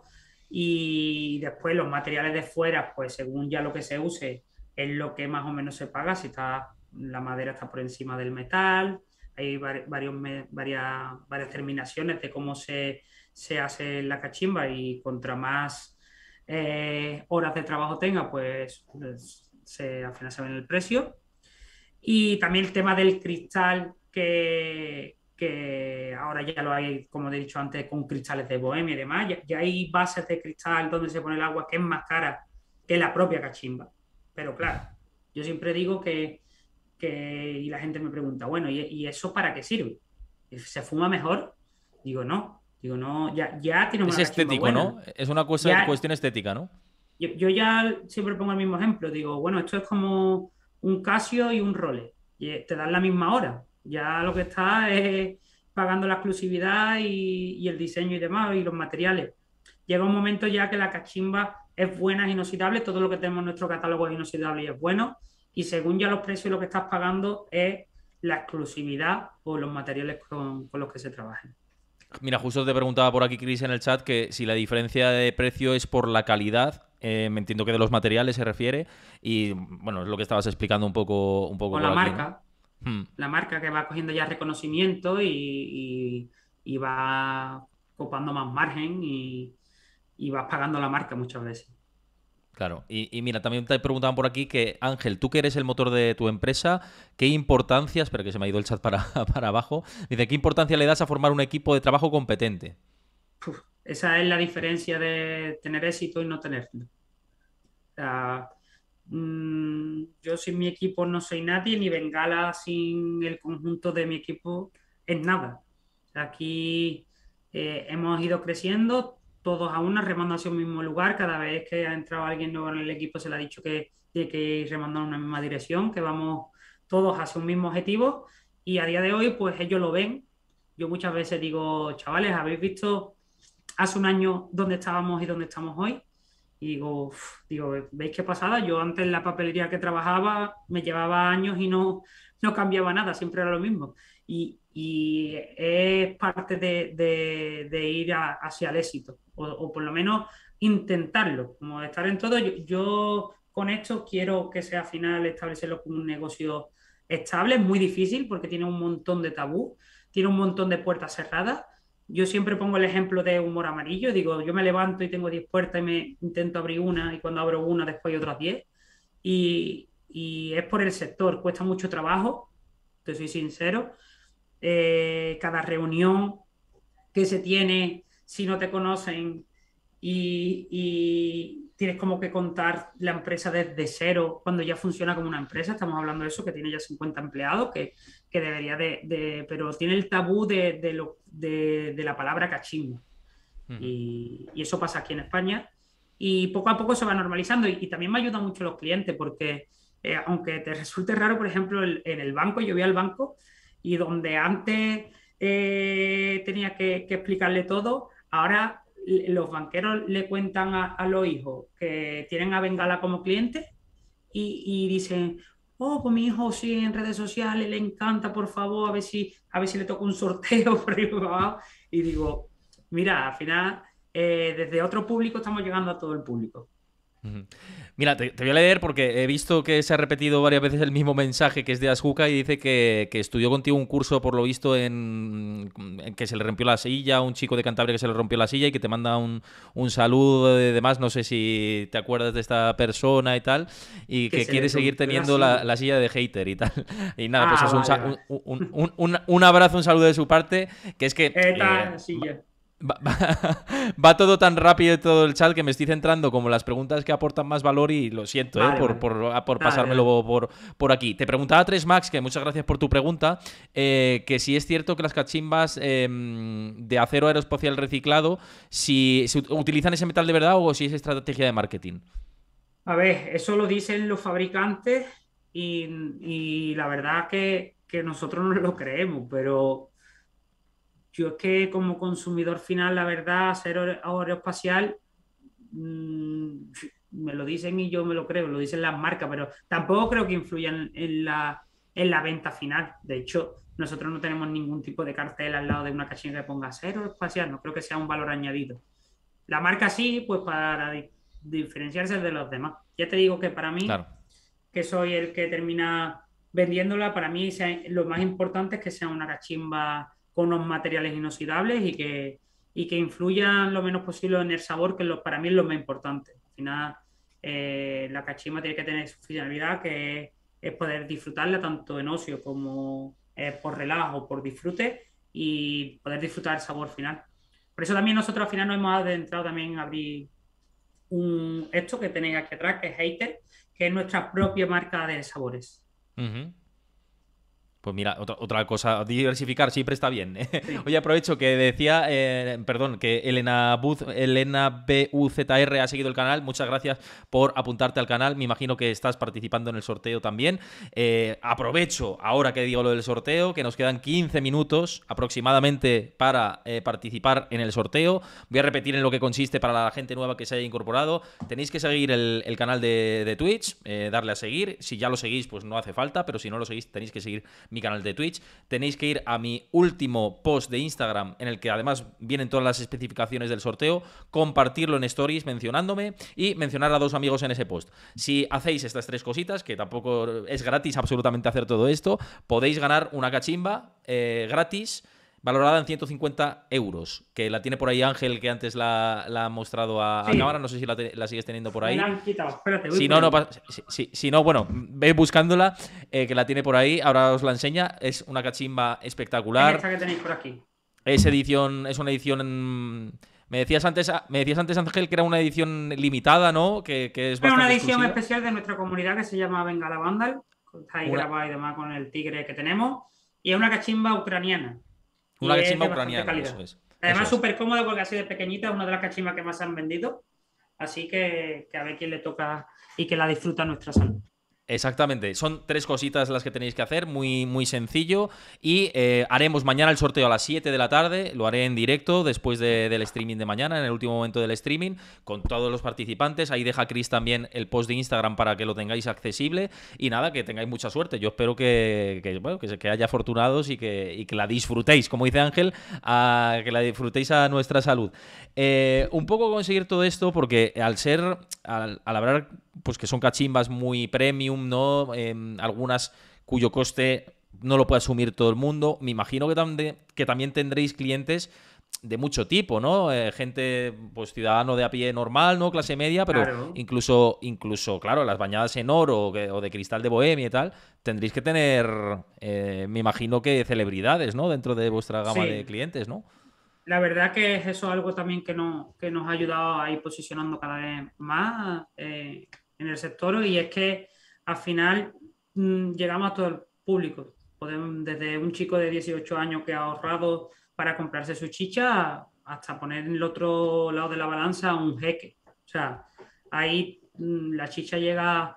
Y después los materiales de fuera, pues según ya lo que se use, es lo que más o menos se paga. Si está, la madera está por encima del metal, hay vari- varios, me- varias, varias terminaciones de cómo se, se hace la cachimba y contra más eh, horas de trabajo tenga, pues, pues se, al final se ve en el precio. Y también el tema del cristal, que, que ahora ya lo hay, como he dicho antes, con cristales de bohemia y demás. Ya, ya hay bases de cristal donde se pone el agua que es más cara que la propia cachimba. Pero claro, yo siempre digo que, que y la gente me pregunta, bueno, ¿y, y eso para qué sirve? ¿Se fuma mejor? Digo, no. Digo, no, ya, ya tienes Es una cachimba estético, buena. ¿no? Es una cuestión, Ya, cuestión estética, ¿no? yo, yo ya siempre pongo el mismo ejemplo, digo, bueno, esto es como un Casio y un Rolex, y eh, te dan la misma hora, ya lo que está es pagando la exclusividad y, y el diseño y demás, y los materiales. Llega un momento ya que la cachimba es buena, es inoxidable, todo lo que tenemos en nuestro catálogo es inoxidable y es bueno, y según ya los precios lo que estás pagando es la exclusividad o los materiales con, con los que se trabajen. Mira, justo te preguntaba por aquí, Chris, en el chat, que si la diferencia de precio es por la calidad, eh, me entiendo que de los materiales se refiere, y bueno, es lo que estabas explicando un poco, un poco O por la aquí, ¿no? marca, Hmm. la marca que va cogiendo ya reconocimiento y, y- y va copando más margen y, y vas pagando la marca muchas veces. Claro, y, y mira, también te preguntaban por aquí que, Ángel, tú que eres el motor de tu empresa, ¿qué importancia, espera que se me ha ido el chat para, para abajo, dice, ¿qué importancia le das a formar un equipo de trabajo competente? Uf, esa es la diferencia de tener éxito y no tenerlo. O sea, mm, yo sin mi equipo no soy nadie, ni Bengala sin el conjunto de mi equipo es nada. O sea, aquí eh, hemos ido creciendo, todos a una, remando hacia un mismo lugar. Cada vez que ha entrado alguien nuevo en el equipo se le ha dicho que tiene que ir remando en una misma dirección, que vamos todos hacia un mismo objetivo. Y a día de hoy, pues ellos lo ven. Yo muchas veces digo, chavales, ¿habéis visto hace un año dónde estábamos y dónde estamos hoy? Y digo, uf, digo, ¿veis qué pasada? Yo antes en la papelería que trabajaba me llevaba años y no, no cambiaba nada, siempre era lo mismo. Y, y es parte de, de, de ir a, hacia el éxito, o, o, por lo menos intentarlo, como estar en todo. Yo, yo con esto quiero que sea al final establecerlo como un negocio estable, es muy difícil porque tiene un montón de tabú, tiene un montón de puertas cerradas. Yo siempre pongo el ejemplo de humor amarillo. Digo, yo me levanto y tengo diez puertas y me intento abrir una y cuando abro una después hay otras diez. Y, y es por el sector, cuesta mucho trabajo, te soy sincero. Eh, cada reunión que se tiene, si no te conocen y, y tienes como que contar la empresa desde cero cuando ya funciona como una empresa. Estamos hablando de eso, que tiene ya cincuenta empleados, que, que debería de, de, pero tiene el tabú de, de, lo, de, de la palabra cachimbo. Ujú. Y, y, eso pasa aquí en España. Y poco a poco se va normalizando. Y, y también me ayudan mucho los clientes porque, eh, aunque te resulte raro, por ejemplo, el, en el banco, yo voy al banco y donde antes eh, tenía que, que explicarle todo. Ahora l- los banqueros le cuentan a, a los hijos que tienen a Bengala como cliente y, y dicen, oh, pues mi hijo sí en redes sociales, le encanta, por favor, a ver si, a ver si le toca un sorteo por ahí por abajo. Y digo, mira, al final, eh, desde otro público estamos llegando a todo el público. Ujú. Mira, te, te voy a leer porque he visto que se ha repetido varias veces el mismo mensaje que es de Asjuka y dice que, que estudió contigo un curso, por lo visto, en, en que se le rompió la silla, un chico de Cantabria que se le rompió la silla y que te manda un, un saludo y demás. No sé si te acuerdas de esta persona y tal, y Que que se le quiere seguir rompió la teniendo la, silla. la silla de hater y tal. Y nada, pues Ah, es un, vale, sa- vale. un, un, un, un- un abrazo, un saludo de su parte, que es que... Esta eh, silla. Va, va- va todo tan rápido todo el chat que me estoy centrando como las preguntas que aportan más valor y lo siento, ¿eh? Vale, por, vale. por, a- por Dale, dale. pasármelo por, por aquí. Te preguntaba tres Max, que muchas gracias por tu pregunta, eh, que si es cierto que las cachimbas eh, de acero aeroespacial reciclado, si se ut- utilizan ese metal de verdad o si es estrategia de marketing. A ver, eso lo dicen los fabricantes y, y la verdad que, que nosotros no lo creemos, pero yo es que como consumidor final, la verdad, hacer aer- aeroespacial, mm, me lo dicen y yo me lo creo, lo dicen las marcas, pero tampoco creo que influyan en la, en la venta final. De hecho, nosotros no tenemos ningún tipo de cartel al lado de una cachina que ponga cero espacial, no creo que sea un valor añadido. La marca sí, pues para di- diferenciarse de los demás. Ya te digo que para mí, Claro. que soy el que termina vendiéndola, para mí sea- lo más importante es que sea una cachimba con unos materiales inoxidables y que, y que influyan lo menos posible en el sabor, que lo, para mí es lo más importante. Al final, eh, la cachimba tiene que tener su finalidad, que es, es poder disfrutarla tanto en ocio como eh, por relajo, por disfrute y poder disfrutar el sabor final. Por eso también nosotros al final nos hemos adentrado también a abrir un, esto que tenéis aquí atrás, que es Hater, que es nuestra propia marca de sabores. Ujú. Pues mira, otra, otra cosa, diversificar siempre está bien. Sí. Oye, aprovecho que decía, eh, perdón, que Elena, Buz, Elena B U Z R ha seguido el canal. Muchas gracias por apuntarte al canal. Me imagino que estás participando en el sorteo también. Eh, aprovecho, ahora que digo lo del sorteo, que nos quedan quince minutos aproximadamente para eh, participar en el sorteo. Voy a repetir en lo que consiste para la gente nueva que se haya incorporado. Tenéis que seguir el, el canal de, de Twitch, eh, darle a seguir. Si ya lo seguís, pues no hace falta, pero si no lo seguís, tenéis que seguir mi canal de Twitch. Tenéis que ir a mi último post de Instagram, en el que además vienen todas las especificaciones del sorteo, compartirlo en stories mencionándome y mencionar a dos amigos en ese post. Si hacéis estas tres cositas, que tampoco es gratis absolutamente hacer todo esto, podéis ganar una cachimba eh, gratis valorada en ciento cincuenta euros, que la tiene por ahí Ángel, que antes la, la ha mostrado a, a cámara, Sí, no sé si la, te, la sigues teniendo por me la ahí. han quitado. Espérate, voy Si por no, no, ella. si, si, si no, bueno, ve buscándola, eh, que la tiene por ahí, ahora os la enseña. Es una cachimba Es espectacular. esta que tenéis por aquí. Es edición, es una edición. en- Me decías antes, me decías antes, Ángel, que era una edición limitada, ¿no? Que, que es Es una bastante edición exclusiva. especial de nuestra comunidad que se llama Bengala Vandal. Está ahí Una, grabada y demás con el tigre que tenemos. Y es una cachimba ucraniana. Y una es cachimba de bastante ucraniana, eso calidad. es. Eso Además, es. súper cómoda porque así de pequeñita es una de las cachimbas que más se han vendido. Así que, que a ver quién le toca y que la disfruta nuestra salud. Exactamente, son tres cositas las que tenéis que hacer, muy, muy sencillo. Y eh, haremos mañana el sorteo a las siete de la tarde, lo haré en directo después de- del streaming de mañana, en el último momento del streaming, con todos los participantes. Ahí deja Chris también el post de Instagram para que lo tengáis accesible. Y nada, que tengáis mucha suerte. Yo espero que, que, bueno, que, se- que haya afortunados y que, y que la disfrutéis, como dice Ángel, a, que la disfrutéis a nuestra salud. Eh, un poco conseguir todo esto, porque al ser, al, al hablar, pues que son cachimbas muy premium, ¿no? Eh, algunas cuyo coste no lo puede asumir todo el mundo. Me imagino que, tam que también tendréis clientes de mucho tipo, ¿no? Eh, gente, pues ciudadano de a pie normal, ¿no? Clase media, pero Claro. incluso, incluso, claro, las bañadas en oro o, que, o de cristal de Bohemia y tal, tendréis que tener, eh, me imagino que celebridades, ¿no? Dentro de vuestra gama de Sí, clientes, ¿no? la verdad que es eso algo también que, no, que nos ha ayudado a ir posicionando cada vez más eh, en el sector y es que al final mm, llegamos a todo el público. Podemos, desde un chico de dieciocho años que ha ahorrado para comprarse su chicha hasta poner en el otro lado de la balanza un jeque. O sea, ahí mm, la chicha llega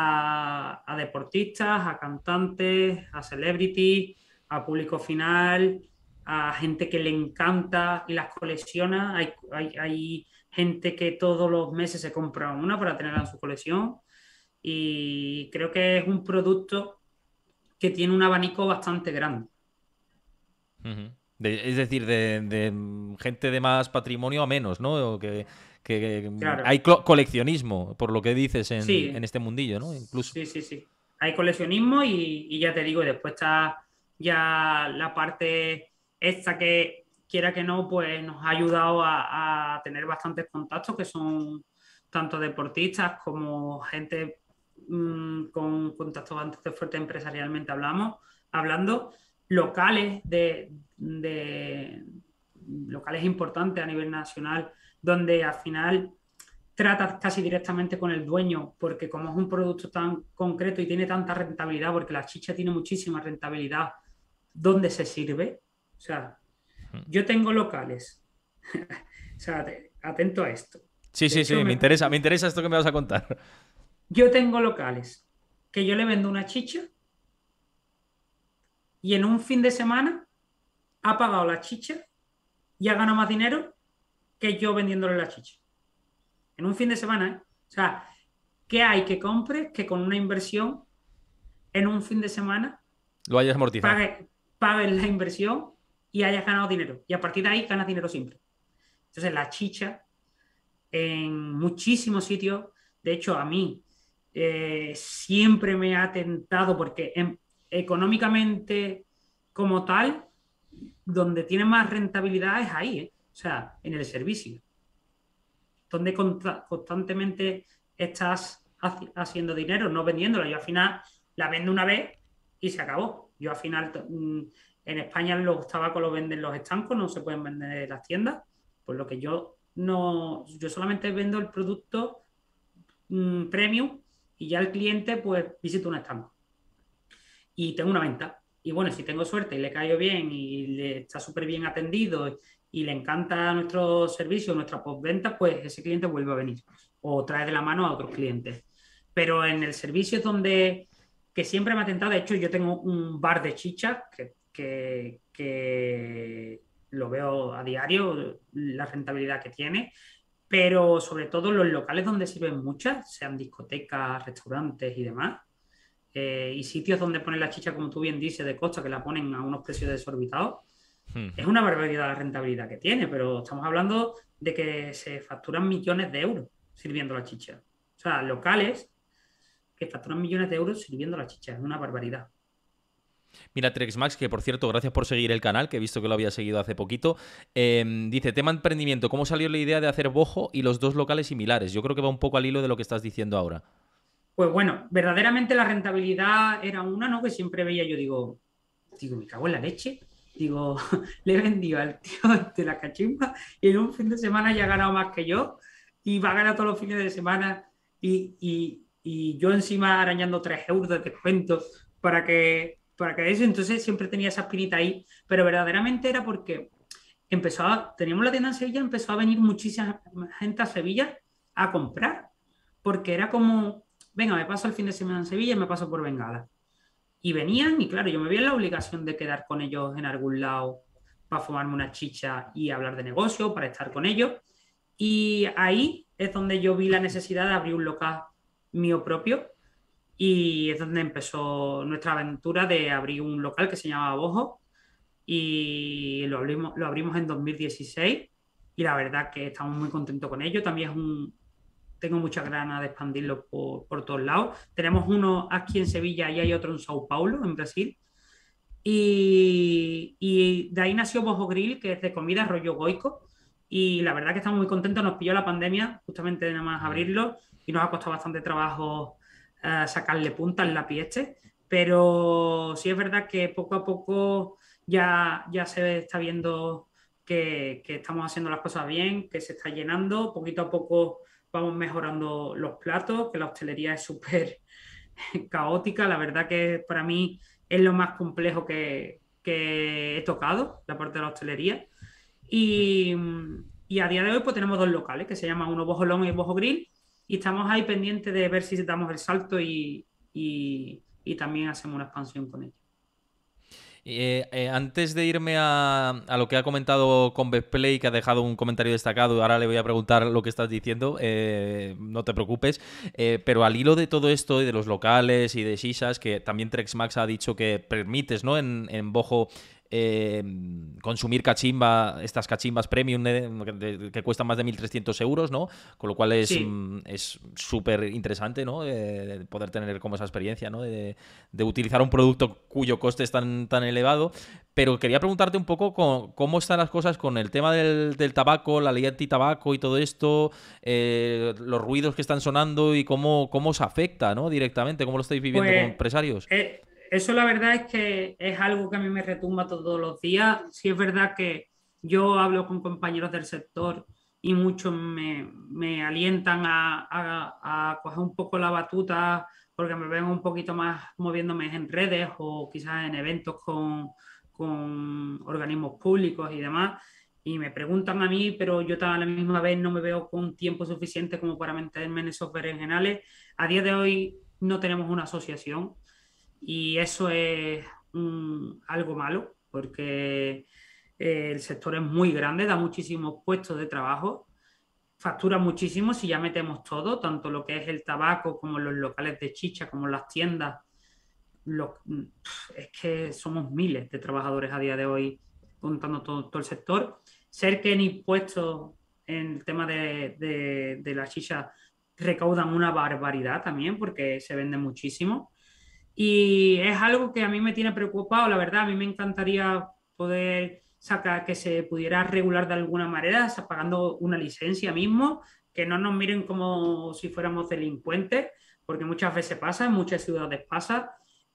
a, a deportistas, a cantantes, a celebrities, a público final a gente que le encanta y las colecciona. Hay, hay, hay gente que todos los meses se compra una para tenerla en su colección y creo que es un producto que tiene un abanico bastante grande. Ujú. De- es decir, de, de, mm, gente de más patrimonio a menos, ¿no? O que, que- que, mm, Claro, hay clo- coleccionismo, por lo que dices en, en sí, este mundillo, ¿no? Incluso. sí, sí, sí. Hay coleccionismo y, y ya te digo, y después está ya la parte esta que, quiera que no, pues nos ha ayudado a, a tener bastantes contactos que son tanto deportistas como gente mm, con contactos bastante fuertes empresarialmente hablamos, hablando, locales de, de locales importantes a nivel nacional, donde al final tratas casi directamente con el dueño, porque como es un producto tan concreto y tiene tanta rentabilidad, porque la chicha tiene muchísima rentabilidad, ¿dónde se sirve? O sea, yo tengo locales, o sea, atento a esto. Sí, De sí, hecho, sí, me me, interesa, me interesa esto que me vas a contar. yo tengo locales que yo le vendo una chicha y en un fin de semana ha pagado la chicha y ha ganado más dinero que yo vendiéndole la chicha. En un fin de semana, ¿eh? O sea, ¿qué hay que compre que con una inversión en un fin de semana Lo hayas amortizado. pague, pagues la inversión y hayas ganado dinero? Y a partir de ahí ganas dinero siempre. Entonces, la chicha en muchísimos sitios, de hecho, a mí eh, siempre me ha tentado porque en, económicamente como tal, donde tiene más rentabilidad es ahí, ¿eh? O sea, en el servicio, donde constantemente estás haciendo dinero, no vendiéndola. Yo al final la vendo una vez y se acabó. Yo al final, mm, en España los tabacos los venden los estancos, no se pueden vender en las tiendas, por lo que yo no, yo solamente vendo el producto mmm, premium y ya el cliente pues visita un estanco y tengo una venta. Y bueno, si tengo suerte y le caigo bien y le está súper bien atendido y le encanta nuestro servicio, nuestra postventa, pues ese cliente vuelve a venir o trae de la mano a otros clientes. Pero en el servicio es donde que siempre me ha tentado. De hecho, yo tengo un bar de chicha que, que, que lo veo a diario, la rentabilidad que tiene, pero sobre todo los locales donde sirven muchas, sean discotecas, restaurantes y demás, eh, y sitios donde ponen la chicha, como tú bien dices, de costa, que la ponen a unos precios desorbitados, es una barbaridad la rentabilidad que tiene, pero estamos hablando de que se facturan millones de euros sirviendo la chicha. O sea, locales que facturan millones de euros sirviendo la chicha, es una barbaridad. Mira, Trexmax, que por cierto, gracias por seguir el canal, que he visto que lo había seguido hace poquito. Eh, dice, tema emprendimiento, ¿cómo salió la idea de hacer Bojo y los dos locales similares? Yo creo que va un poco al hilo de lo que estás diciendo ahora. Pues bueno, verdaderamente la rentabilidad era una, ¿no? Que siempre veía, yo digo, digo, me cago en la leche. Digo, le he vendido al tío de la cachimba y en un fin de semana ya ha ganado más que yo y va a ganar todos los fines de semana y, y, y yo encima arañando tres euros de descuento para que, para que eso. Entonces siempre tenía esa espinita ahí, pero verdaderamente era porque empezó a, teníamos la tienda en Sevilla, empezó a venir muchísima gente a Sevilla a comprar, porque era como, venga, me paso el fin de semana en Sevilla y me paso por Bengala. Y venían, y claro, yo me vi en la obligación de quedar con ellos en algún lado para fumarme una chicha y hablar de negocio, para estar con ellos. Y ahí es donde yo vi la necesidad de abrir un local mío propio. Y es donde empezó nuestra aventura de abrir un local que se llamaba Bojo. Y lo abrimos, lo abrimos en dos mil dieciséis. Y la verdad que estamos muy contentos con ello. También es un, tengo muchas ganas de expandirlo por, por todos lados. Tenemos uno aquí en Sevilla y hay otro en Sao Paulo, en Brasil. Y, y de ahí nació Bojo Grill, que es de comida rollo goico. Y la verdad que estamos muy contentos. Nos pilló la pandemia, justamente nada más Mm. abrirlo, y nos ha costado bastante trabajo uh, sacarle punta al lápiz este. Pero sí es verdad que poco a poco ya, ya se está viendo que, que estamos haciendo las cosas bien, que se está llenando. Poquito a poco vamos mejorando los platos, que la hostelería es súper caótica. La verdad que para mí es lo más complejo que, que he tocado, la parte de la hostelería. Y, y, a día de hoy pues tenemos dos locales, que se llaman uno Bojo Long y Bojo Grill, y estamos ahí pendientes de ver si damos el salto y, y, y también hacemos una expansión con ellos. Eh, eh, antes de irme a, a lo que ha comentado con Betplay, que ha dejado un comentario destacado, ahora le voy a preguntar lo que estás diciendo, eh, no te preocupes, eh, pero al hilo de todo esto y de los locales y de Shishas, que también Trexmax ha dicho que permites, ¿no? En, en Bojo eh, consumir cachimba, estas cachimbas premium eh, de- que cuestan más de mil trescientos euros, ¿no? Con lo cual es Sí, mm, es súper interesante, ¿no? Eh, poder tener como esa experiencia, ¿no? De, de utilizar un producto cuyo coste es tan, tan elevado. Pero quería preguntarte un poco con- cómo están las cosas con el tema del, del tabaco, la ley antitabaco y todo esto, eh, los ruidos que están sonando y cómo, cómo os afecta, ¿no? Directamente, cómo lo estáis viviendo como pues empresarios. eh, eso la verdad es que es algo que a mí me retumba todos los días. Sí es verdad que yo hablo con compañeros del sector y muchos me, me alientan a, a- a coger un poco la batuta porque me ven un poquito más moviéndome en redes o quizás en eventos con, con organismos públicos y demás. Y me preguntan a mí, pero yo a la misma vez no me veo con tiempo suficiente como para meterme en esos berenjenales. A día de hoy no tenemos una asociación y eso es un, algo malo porque eh, el sector es muy grande, da muchísimos puestos de trabajo, factura muchísimo si ya metemos todo, tanto lo que es el tabaco como los locales de chicha, como las tiendas. Los, es que somos miles de trabajadores a día de hoy contando todo, todo el sector. Ser que en impuestos en el tema de, de, de la chicha recaudan una barbaridad también porque se vende muchísimo. Y es algo que a mí me tiene preocupado, la verdad. A mí me encantaría poder sacar que se pudiera regular de alguna manera, pagando una licencia mismo, que no nos miren como si fuéramos delincuentes, porque muchas veces pasa, en muchas ciudades pasa,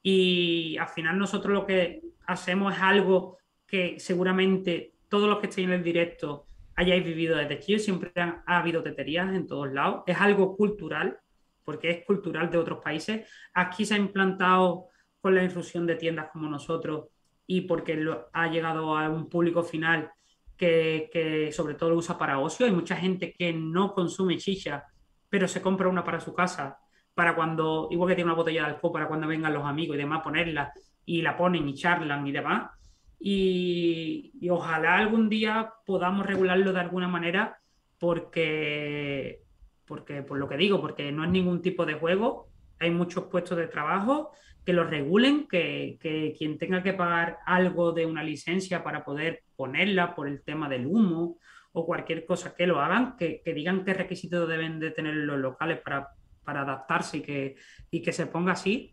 y al final nosotros lo que hacemos es algo que seguramente todos los que estéis en el directo hayáis vivido desde chico, siempre han, ha habido teterías en todos lados, es algo cultural, porque es cultural de otros países. Aquí se ha implantado con la intrusión de tiendas como nosotros y porque lo, ha llegado a un público final que, que, sobre todo lo usa para ocio. Hay mucha gente que no consume chicha, pero se compra una para su casa, para cuando, igual que tiene una botella de alcohol, para cuando vengan los amigos y demás, ponerla y la ponen y charlan y demás. Y, y ojalá algún día podamos regularlo de alguna manera porque, porque, por lo que digo, porque no es ningún tipo de juego, hay muchos puestos de trabajo que los regulen, que, que quien tenga que pagar algo de una licencia para poder ponerla por el tema del humo o cualquier cosa que lo hagan, que, que digan qué requisitos deben de tener los locales para, para adaptarse y que, y que se ponga así.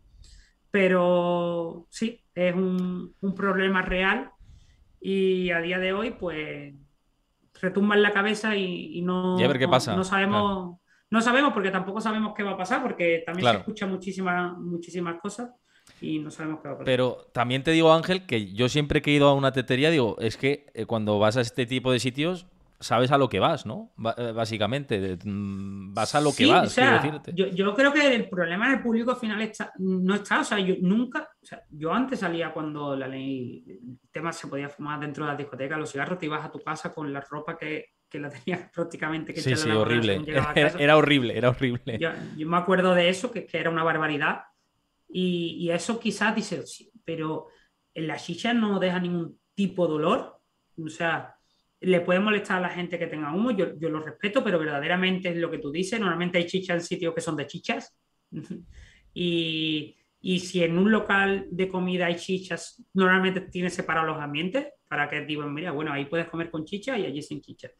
Pero sí, es un, un problema real y a día de hoy, pues retumba en la cabeza y, y Y a ver no, qué no pasa. Claro, sabemos, no sabemos porque tampoco sabemos qué va a pasar, porque también se claro. escucha muchísimas, muchísimas cosas y no sabemos qué va a pasar. Pero también te digo, Ángel, que yo siempre que he ido a una tetería, digo, es que eh, cuando vas a este tipo de sitios, sabes a lo que vas, ¿no? Ba- eh, básicamente, de- mm, vas a lo que Sí, o vas, quiero sea, decirte. yo, yo creo que el problema en el público final está, no está, o sea, yo nunca, o sea, yo antes salía cuando la ley, el tema se podía fumar dentro de las discotecas, los cigarros, te ibas a tu casa con la ropa que, que la tenías prácticamente que Sí, echarle a sí, la correa según horrible. llegaba a Era, casa. era horrible, era horrible. Yo, yo me acuerdo de eso, que, que era una barbaridad, y, y eso quizás dice, sí, pero en la chicha no deja ningún tipo de olor, o sea, le puede molestar a la gente que tenga humo, yo, yo lo respeto, pero verdaderamente es lo que tú dices, normalmente hay chichas en sitios que son de chichas, y, y si en un local de comida hay chichas, normalmente tiene separados los ambientes, para que digan, mira, bueno, ahí puedes comer con chicha y allí sin chicha.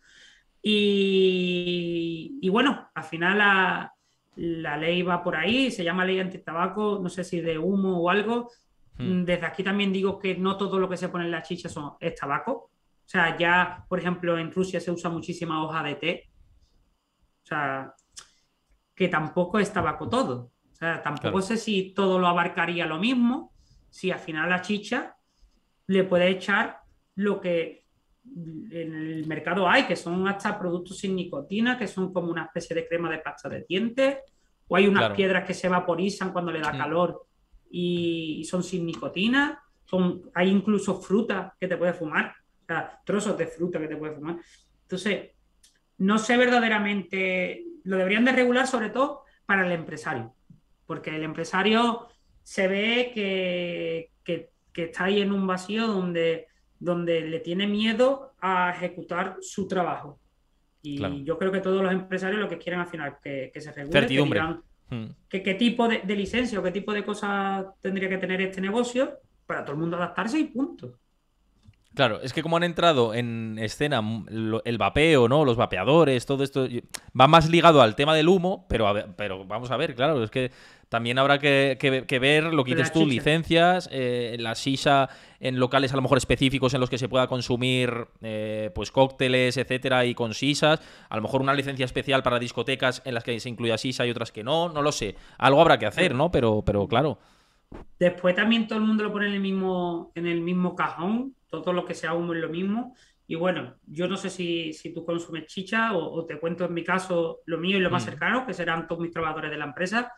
Y, y bueno, al final la, la ley va por ahí, se llama ley antitabaco, no sé si de humo o algo. Hmm, Mm, Desde aquí también digo que no todo lo que se pone en la chicha son, es tabaco. O sea, ya, por ejemplo, en Rusia se usa muchísima hoja de té. O sea, que tampoco es tabaco todo. O sea, tampoco claro. sé si todo lo abarcaría lo mismo, si al final la chicha le puede echar lo que en el mercado hay, que son hasta productos sin nicotina, que son como una especie de crema de pasta de dientes, o hay unas Claro. piedras que se vaporizan cuando le da Hmm. calor y son sin nicotina, son, hay incluso fruta que te puedes fumar, o sea, trozos de fruta que te puedes fumar. Entonces, no sé verdaderamente, lo deberían de regular sobre todo para el empresario, porque el empresario se ve que, que, que está ahí en un vacío donde, donde le tiene miedo a ejecutar su trabajo. Claro. Y yo creo que todos los empresarios lo que quieren al final que, que se regule, que Certidumbre. digan Mm. que, qué tipo de, de licencia o qué tipo de cosas tendría que tener este negocio para todo el mundo adaptarse y punto. Claro, es que como han entrado en escena mm, lo- el vapeo, ¿no? Los vapeadores, todo esto y- va más ligado al tema del humo, pero, a ver- pero vamos a ver, claro, es que también habrá que, que- que ver lo que Pues dices la tú, chicha. licencias, eh, la shisha en locales a lo mejor específicos en los que se pueda consumir eh, pues cócteles, etcétera, y con shishas, a lo mejor una licencia especial para discotecas en las que se incluya shisha y otras que no, no lo sé. Algo habrá que hacer, ¿no? Pero, pero claro. Después también todo el mundo lo pone en el mismo, en el mismo cajón, todo lo que sea humo es lo mismo. Y bueno, yo no sé si, si tú consumes chicha o, o te cuento en mi caso lo mío y lo más Mm, cercano, que serán todos mis trabajadores de la empresa.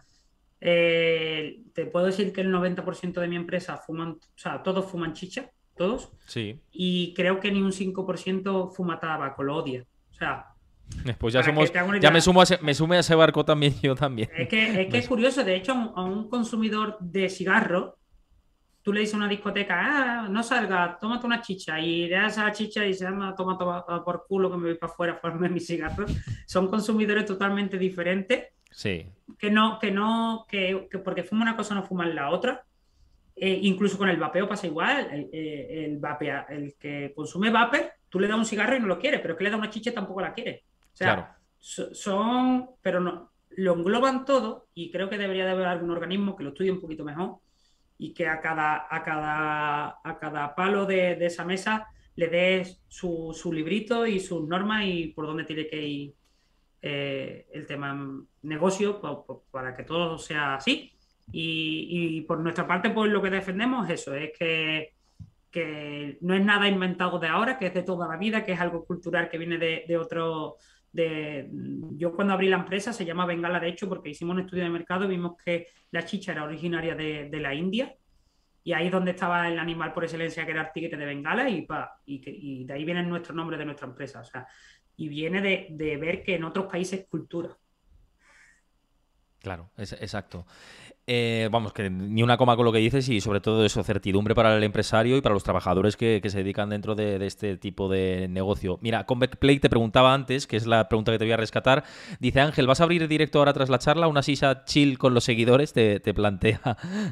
Eh, te puedo decir que el noventa por ciento de mi empresa fuman, o sea, todos fuman chicha, todos. sí. Y creo que ni un cinco por ciento fuma tabaco, lo odia. O sea, Pues ya para que somos, te hagas una ya me idea, sumo a ese, me sume a ese barco también yo también. es que es, que Me es su- curioso, de hecho, a un, a un consumidor de cigarros tú le dices a una discoteca, ah, no salga, tómate una chicha, y le das a la chicha y se llama, toma, toma, toma por culo que me voy para afuera a fumarme mis cigarros. Son consumidores totalmente diferentes, Sí, que no, que no, que, que porque fuma una cosa no fuman la otra. Eh, incluso con el vapeo pasa igual. El, eh, el, vapea, el que consume vapor, tú le das un cigarro y no lo quiere, pero el que le da una chicha tampoco la quiere. O claro. sea, so, son, pero no, lo engloban todo y creo que debería de haber algún organismo que lo estudie un poquito mejor y que a cada, a cada, a cada palo de, de esa mesa le des su, su, librito y sus normas y por dónde tiene que ir eh, el tema negocio pa, pa, para que todo sea así. Y, y, por nuestra parte, pues lo que defendemos es eso, es que, que, no es nada inventado de ahora, que es de toda la vida, que es algo cultural que viene de, de otro... De, yo cuando abrí la empresa se llama Bengala de hecho porque hicimos un estudio de mercado y vimos que la chicha era originaria de, de la India y ahí es donde estaba el animal por excelencia, que era el tigre de Bengala, y, pa, y, que, y de ahí viene nuestro nombre de nuestra empresa. O sea, y viene de, de ver que en otros países es cultura. Claro, es, exacto. Eh, vamos, que ni una coma con lo que dices y sobre todo eso, certidumbre para el empresario y para los trabajadores que, que se dedican dentro de, de este tipo de negocio. Mira, con Backplay te preguntaba antes, que es la pregunta que te voy a rescatar, dice Ángel, ¿vas a abrir directo ahora tras la charla una sisa chill con los seguidores? Te, te plantea.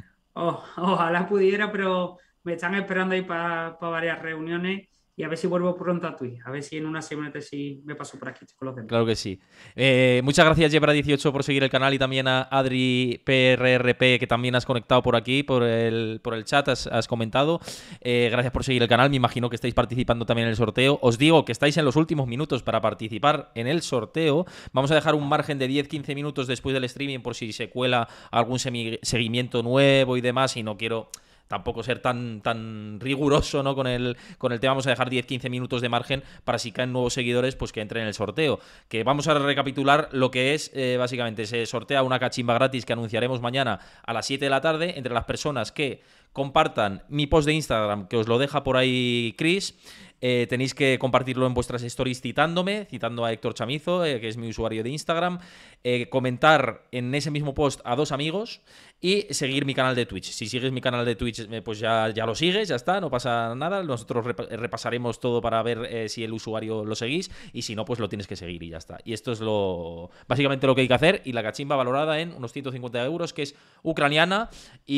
Oh, ojalá pudiera, pero me están esperando ahí para pa varias reuniones y a ver si vuelvo pronto a Twitch. A ver si en una semana sí me paso por aquí con los demás. Claro que sí. Eh, muchas gracias, Jebra dieciocho, por seguir el canal y también a Adri P R R P, que también has conectado por aquí, por el, por el chat, has, has comentado. Eh, gracias por seguir el canal. Me imagino que estáis participando también en el sorteo. Os digo que estáis en los últimos minutos para participar en el sorteo. Vamos a dejar un margen de diez a quince minutos después del streaming por si se cuela algún seguimiento nuevo y demás. Y no quiero tampoco ser tan, tan riguroso, ¿no? Con el, con el tema, vamos a dejar diez a quince minutos de margen para si caen nuevos seguidores, pues que entren en el sorteo. Que vamos a recapitular lo que es, eh, básicamente, se sortea una cachimba gratis que anunciaremos mañana a las siete de la tarde entre las personas que compartan mi post de Instagram, que os lo deja por ahí Chris. Eh, tenéis que compartirlo en vuestras stories citándome, citando a Héctor Chamizo, eh, que es mi usuario de Instagram, eh, comentar en ese mismo post a dos amigos y seguir mi canal de Twitch. Si sigues mi canal de Twitch, eh, pues ya, ya lo sigues, ya está, no pasa nada. Nosotros rep repasaremos todo para ver eh, si el usuario lo seguís y si no, pues lo tienes que seguir y ya está. Y esto es lo básicamente lo que hay que hacer y la cachimba valorada en unos ciento cincuenta euros, que es ucraniana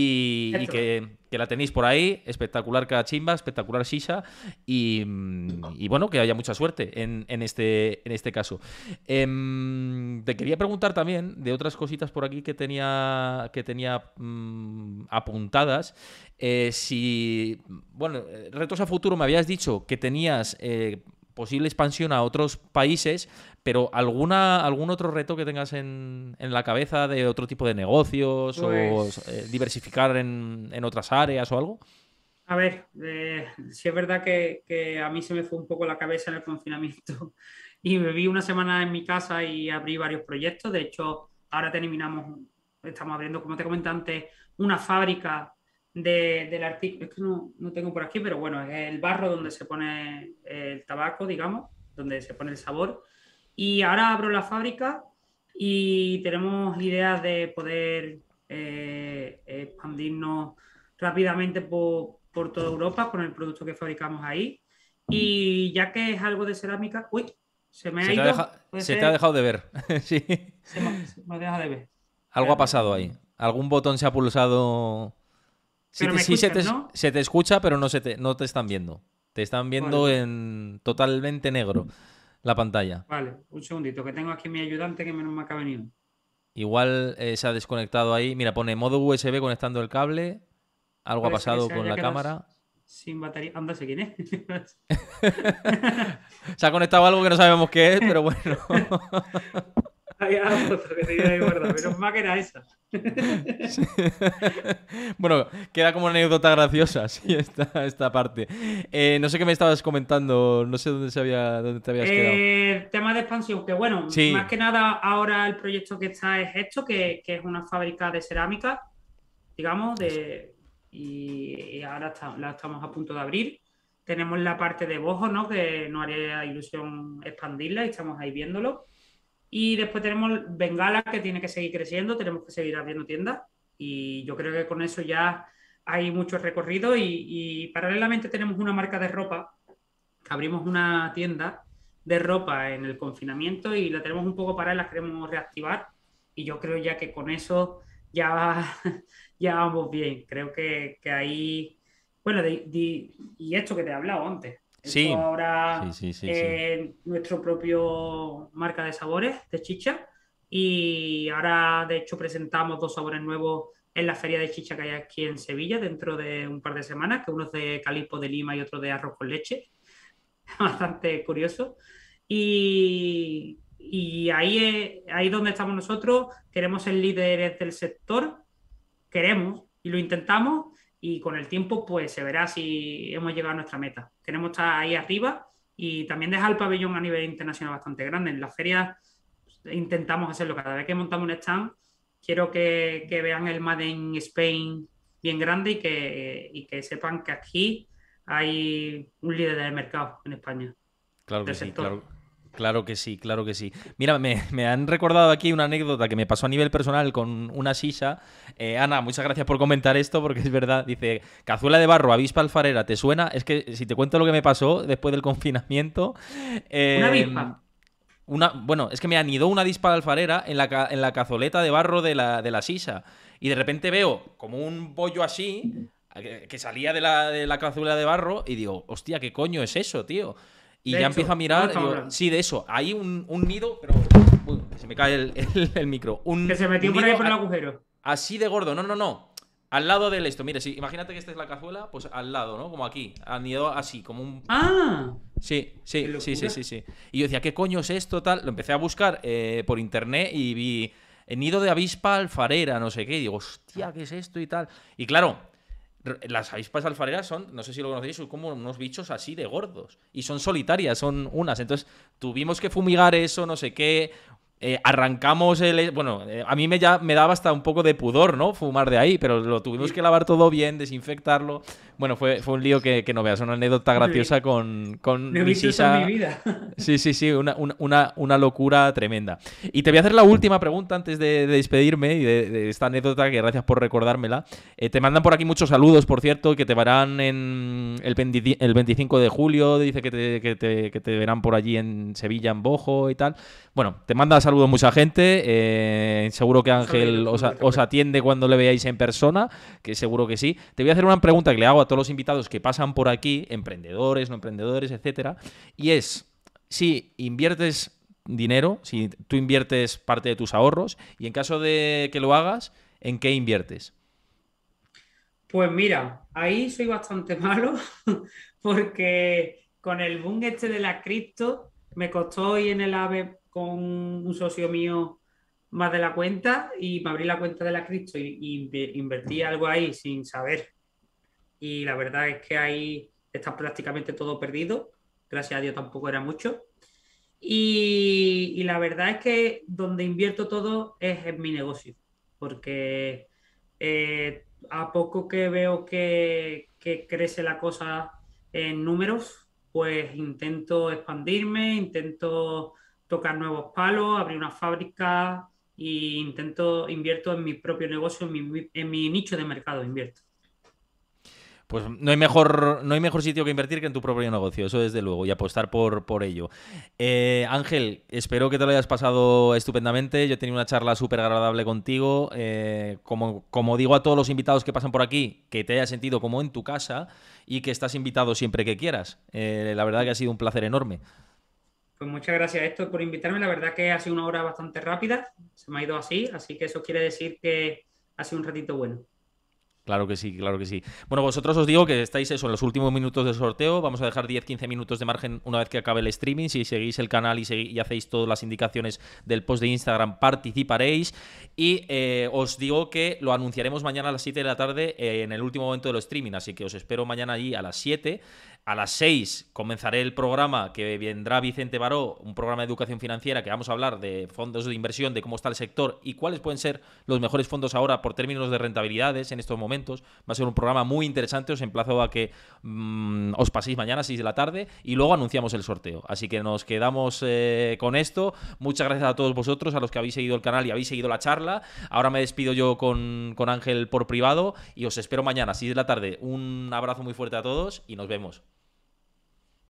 y, y que, que la tenéis por ahí. Espectacular cachimba, espectacular shisha y... y bueno, que haya mucha suerte en, en, este, en este caso. Eh, te quería preguntar también de otras cositas por aquí que tenía, que tenía mmm, apuntadas. Eh, si, bueno, retos a futuro me habías dicho que tenías eh, posible expansión a otros países, pero ¿alguna, algún otro reto que tengas en, en la cabeza de otro tipo de negocios Pues, o eh, diversificar en, en otras áreas o algo? a ver, eh, sí es verdad que, que, a mí se me fue un poco la cabeza en el confinamiento y me vi una semana en mi casa y abrí varios proyectos. De hecho, ahora terminamos, estamos abriendo, como te comenté antes, una fábrica de, del artículo. Es que no, no tengo por aquí, pero bueno, es el barro donde se pone el tabaco, digamos, donde se pone el sabor. Y ahora abro la fábrica y tenemos ideas de poder eh, expandirnos rápidamente por por toda Europa con el producto que fabricamos ahí. Y ya que es algo de cerámica, uy, se me ha Se te ha, ido, deja- puede se te ha ser, dejado de ver. Sí. se me, se me deja de ver. Algo ha Espérate. pasado ahí. Algún botón se ha pulsado. Sí, Pero te- me sí se escuchas, te, ¿no? se te escucha, pero no, se te, no te están viendo. Te están Vale, viendo pues, en totalmente negro la pantalla. vale, un segundito, que tengo aquí mi ayudante que menos me ha venido. Igual eh, se ha desconectado ahí. Mira, pone modo U S B conectando el cable. Algo ha Puede ser que pasado se con haya la quedado cámara. sin batería. Anda, sé quién es. Se ha conectado algo que no sabemos qué es, pero bueno. Había la foto que tenía ahí guardada. Menos mal que era esa. Sí. Bueno, queda como una anécdota graciosa, sí, esta, esta parte. Eh, no sé qué me estabas comentando, no sé dónde, se había, dónde te habías quedado. Eh, tema de expansión, que bueno, más Sí, que nada ahora el proyecto que está es esto, que, que es una fábrica de cerámica, digamos, eso. de, y, y ahora está- la estamos a punto de abrir. Tenemos la parte de bojo, ¿no? Que nos haría ilusión expandirla y estamos ahí viéndolo. Y después tenemos Bengala, que tiene que seguir creciendo, tenemos que seguir abriendo tiendas. Y yo creo que con eso ya hay mucho recorrido. Y, y paralelamente tenemos una marca de ropa, que abrimos una tienda de ropa en el confinamiento y la tenemos un poco parada y la queremos reactivar. Y yo creo ya que con eso ya, ya vamos bien. Creo que, que ahí, bueno, de- de- y esto que te he hablado antes, esto Sí, sí, ahora sí, sí, sí. es nuestro propio marca de sabores de chicha y ahora de hecho presentamos dos sabores nuevos en la feria de chicha que hay aquí en Sevilla dentro de un par de semanas, que uno es de calipo de lima y otro de arroz con leche. Bastante curioso. Y, y ahí es ahí donde estamos nosotros. Queremos ser líderes del sector, queremos y lo intentamos. Y con el tiempo, pues se verá si hemos llegado a nuestra meta. Queremos estar ahí arriba y también dejar el pabellón a nivel internacional bastante grande. En las ferias intentamos hacerlo. Cada vez que montamos un stand, quiero que, que vean el Made in Spain bien grande y que, y que sepan que aquí hay un líder del mercado en España, Claro del que sí, sector. claro. Claro que sí, claro que sí. Mira, me, me han recordado aquí una anécdota que me pasó a nivel personal con una sisa. Eh, Ana, muchas gracias por comentar esto, porque es verdad. Dice, cazuela de barro, avispa alfarera, ¿te suena? Es que si te cuento lo que me pasó después del confinamiento, Una eh, avispa. una, bueno, es que me anidó una avispa alfarera en la, ca- en la cazoleta de barro de la, de la sisa. Y de repente veo como un bollo así, que, que salía de la, de la cazuela de barro, y digo, hostia, ¿qué coño es eso, tío? Y De ya empiezo a esto, ¿no? mirar, y Estamos digo, hablando. sí, de eso. Hay un, un nido, pero. Uy, se me cae el, el- el micro. Que Un, se un metió por ahí nido por el a- agujero. así de gordo. No, no, no. Al lado del esto. Mire, sí, imagínate que esta es la cazuela, pues al lado, ¿no? Como aquí. Anidó así, como un. ¡Ah! Sí, ¡Qué sí, sí, sí, locura! sí, sí. Y yo decía, ¿qué coño es esto? Tal. Lo empecé a buscar eh, por internet y vi el nido de avispa alfarera, no sé qué. Y digo, hostia, ¿qué es esto? Y tal. Y claro, r- las avispas alfareras son, no sé si lo conocéis, son como unos bichos así de gordos. Y son solitarias, son unas. Entonces tuvimos que fumigar eso, no sé qué. Eh, arrancamos el. Bueno, eh, a mí me, ya, me daba hasta un poco de pudor, ¿no? Fumar de ahí, pero lo tuvimos que Y lavar todo bien, desinfectarlo. Bueno, fue, fue un lío que, que no veas, una anécdota no he, graciosa con, no con he mi visto eso en mi sisa. vida. Sí, sí, sí, una, una, una- una locura tremenda. Y te voy a hacer la última pregunta antes de, de despedirme y de, de esta anécdota, que gracias por recordármela. Eh, te mandan por aquí muchos saludos, por cierto, que te verán en el, veinti el veinticinco de julio, dice que te, que, te, que te verán por allí en Sevilla, en Bojo y tal. Bueno, te manda saludos mucha gente, eh, seguro que Un saludito a Ángel todo el os, mundo a- que está os por ahí. atiende cuando le veáis en persona, que seguro que sí. Te voy a hacer una pregunta que le hago a todos los invitados que pasan por aquí, emprendedores, no emprendedores, etcétera, y es si inviertes dinero, si tú inviertes parte de tus ahorros, y en caso de que lo hagas, ¿en qué inviertes? Pues mira, ahí soy bastante malo porque con el boom este de la cripto me costó ir en el AVE con un socio mío más de la cuenta y me abrí la cuenta de la cripto y, y inve- invertí algo ahí sin saber. Y la verdad es que ahí está prácticamente todo perdido. Gracias a Dios tampoco era mucho. Y, y la verdad es que donde invierto todo es en mi negocio, porque eh, a poco que veo que, que crece la cosa en números, pues intento expandirme, intento tocar nuevos palos, abrir una fábrica e intento, invierto en mi propio negocio, en mi, en mi nicho de mercado, invierto. Pues no hay mejor, no hay mejor sitio que invertir que en tu propio negocio, eso desde luego, y apostar por, por ello. Eh, Ángel, espero que te lo hayas pasado estupendamente. Yo he tenido una charla súper agradable contigo. Eh, como, como digo a todos los invitados que pasan por aquí, que te hayas sentido como en tu casa y que estás invitado siempre que quieras. Eh, la verdad que ha sido un placer enorme. Pues muchas gracias, Héctor, por invitarme. La verdad que ha sido una hora bastante rápida, se me ha ido así, así que eso quiere decir que ha sido un ratito bueno. Claro que sí, claro que sí. Bueno, vosotros os digo que estáis eso en los últimos minutos del sorteo. Vamos a dejar diez quince minutos de margen una vez que acabe el streaming. Si seguís el canal y, segui- y hacéis todas las indicaciones del post de Instagram, participaréis. Y eh, os digo que lo anunciaremos mañana a las siete de la tarde eh, en el último momento del streaming. Así que os espero mañana allí a las siete. A las seis comenzaré el programa que vendrá Vicente Baró, un programa de educación financiera que vamos a hablar de fondos de inversión, de cómo está el sector y cuáles pueden ser los mejores fondos ahora por términos de rentabilidades en estos momentos. Va a ser un programa muy interesante, os emplazo a que mmm, os paséis mañana a seis de la tarde y luego anunciamos el sorteo. Así que nos quedamos eh, con esto. Muchas gracias a todos vosotros, a los que habéis seguido el canal y habéis seguido la charla. Ahora me despido yo con, con Ángel por privado y os espero mañana a seis de la tarde. Un abrazo muy fuerte a todos y nos vemos.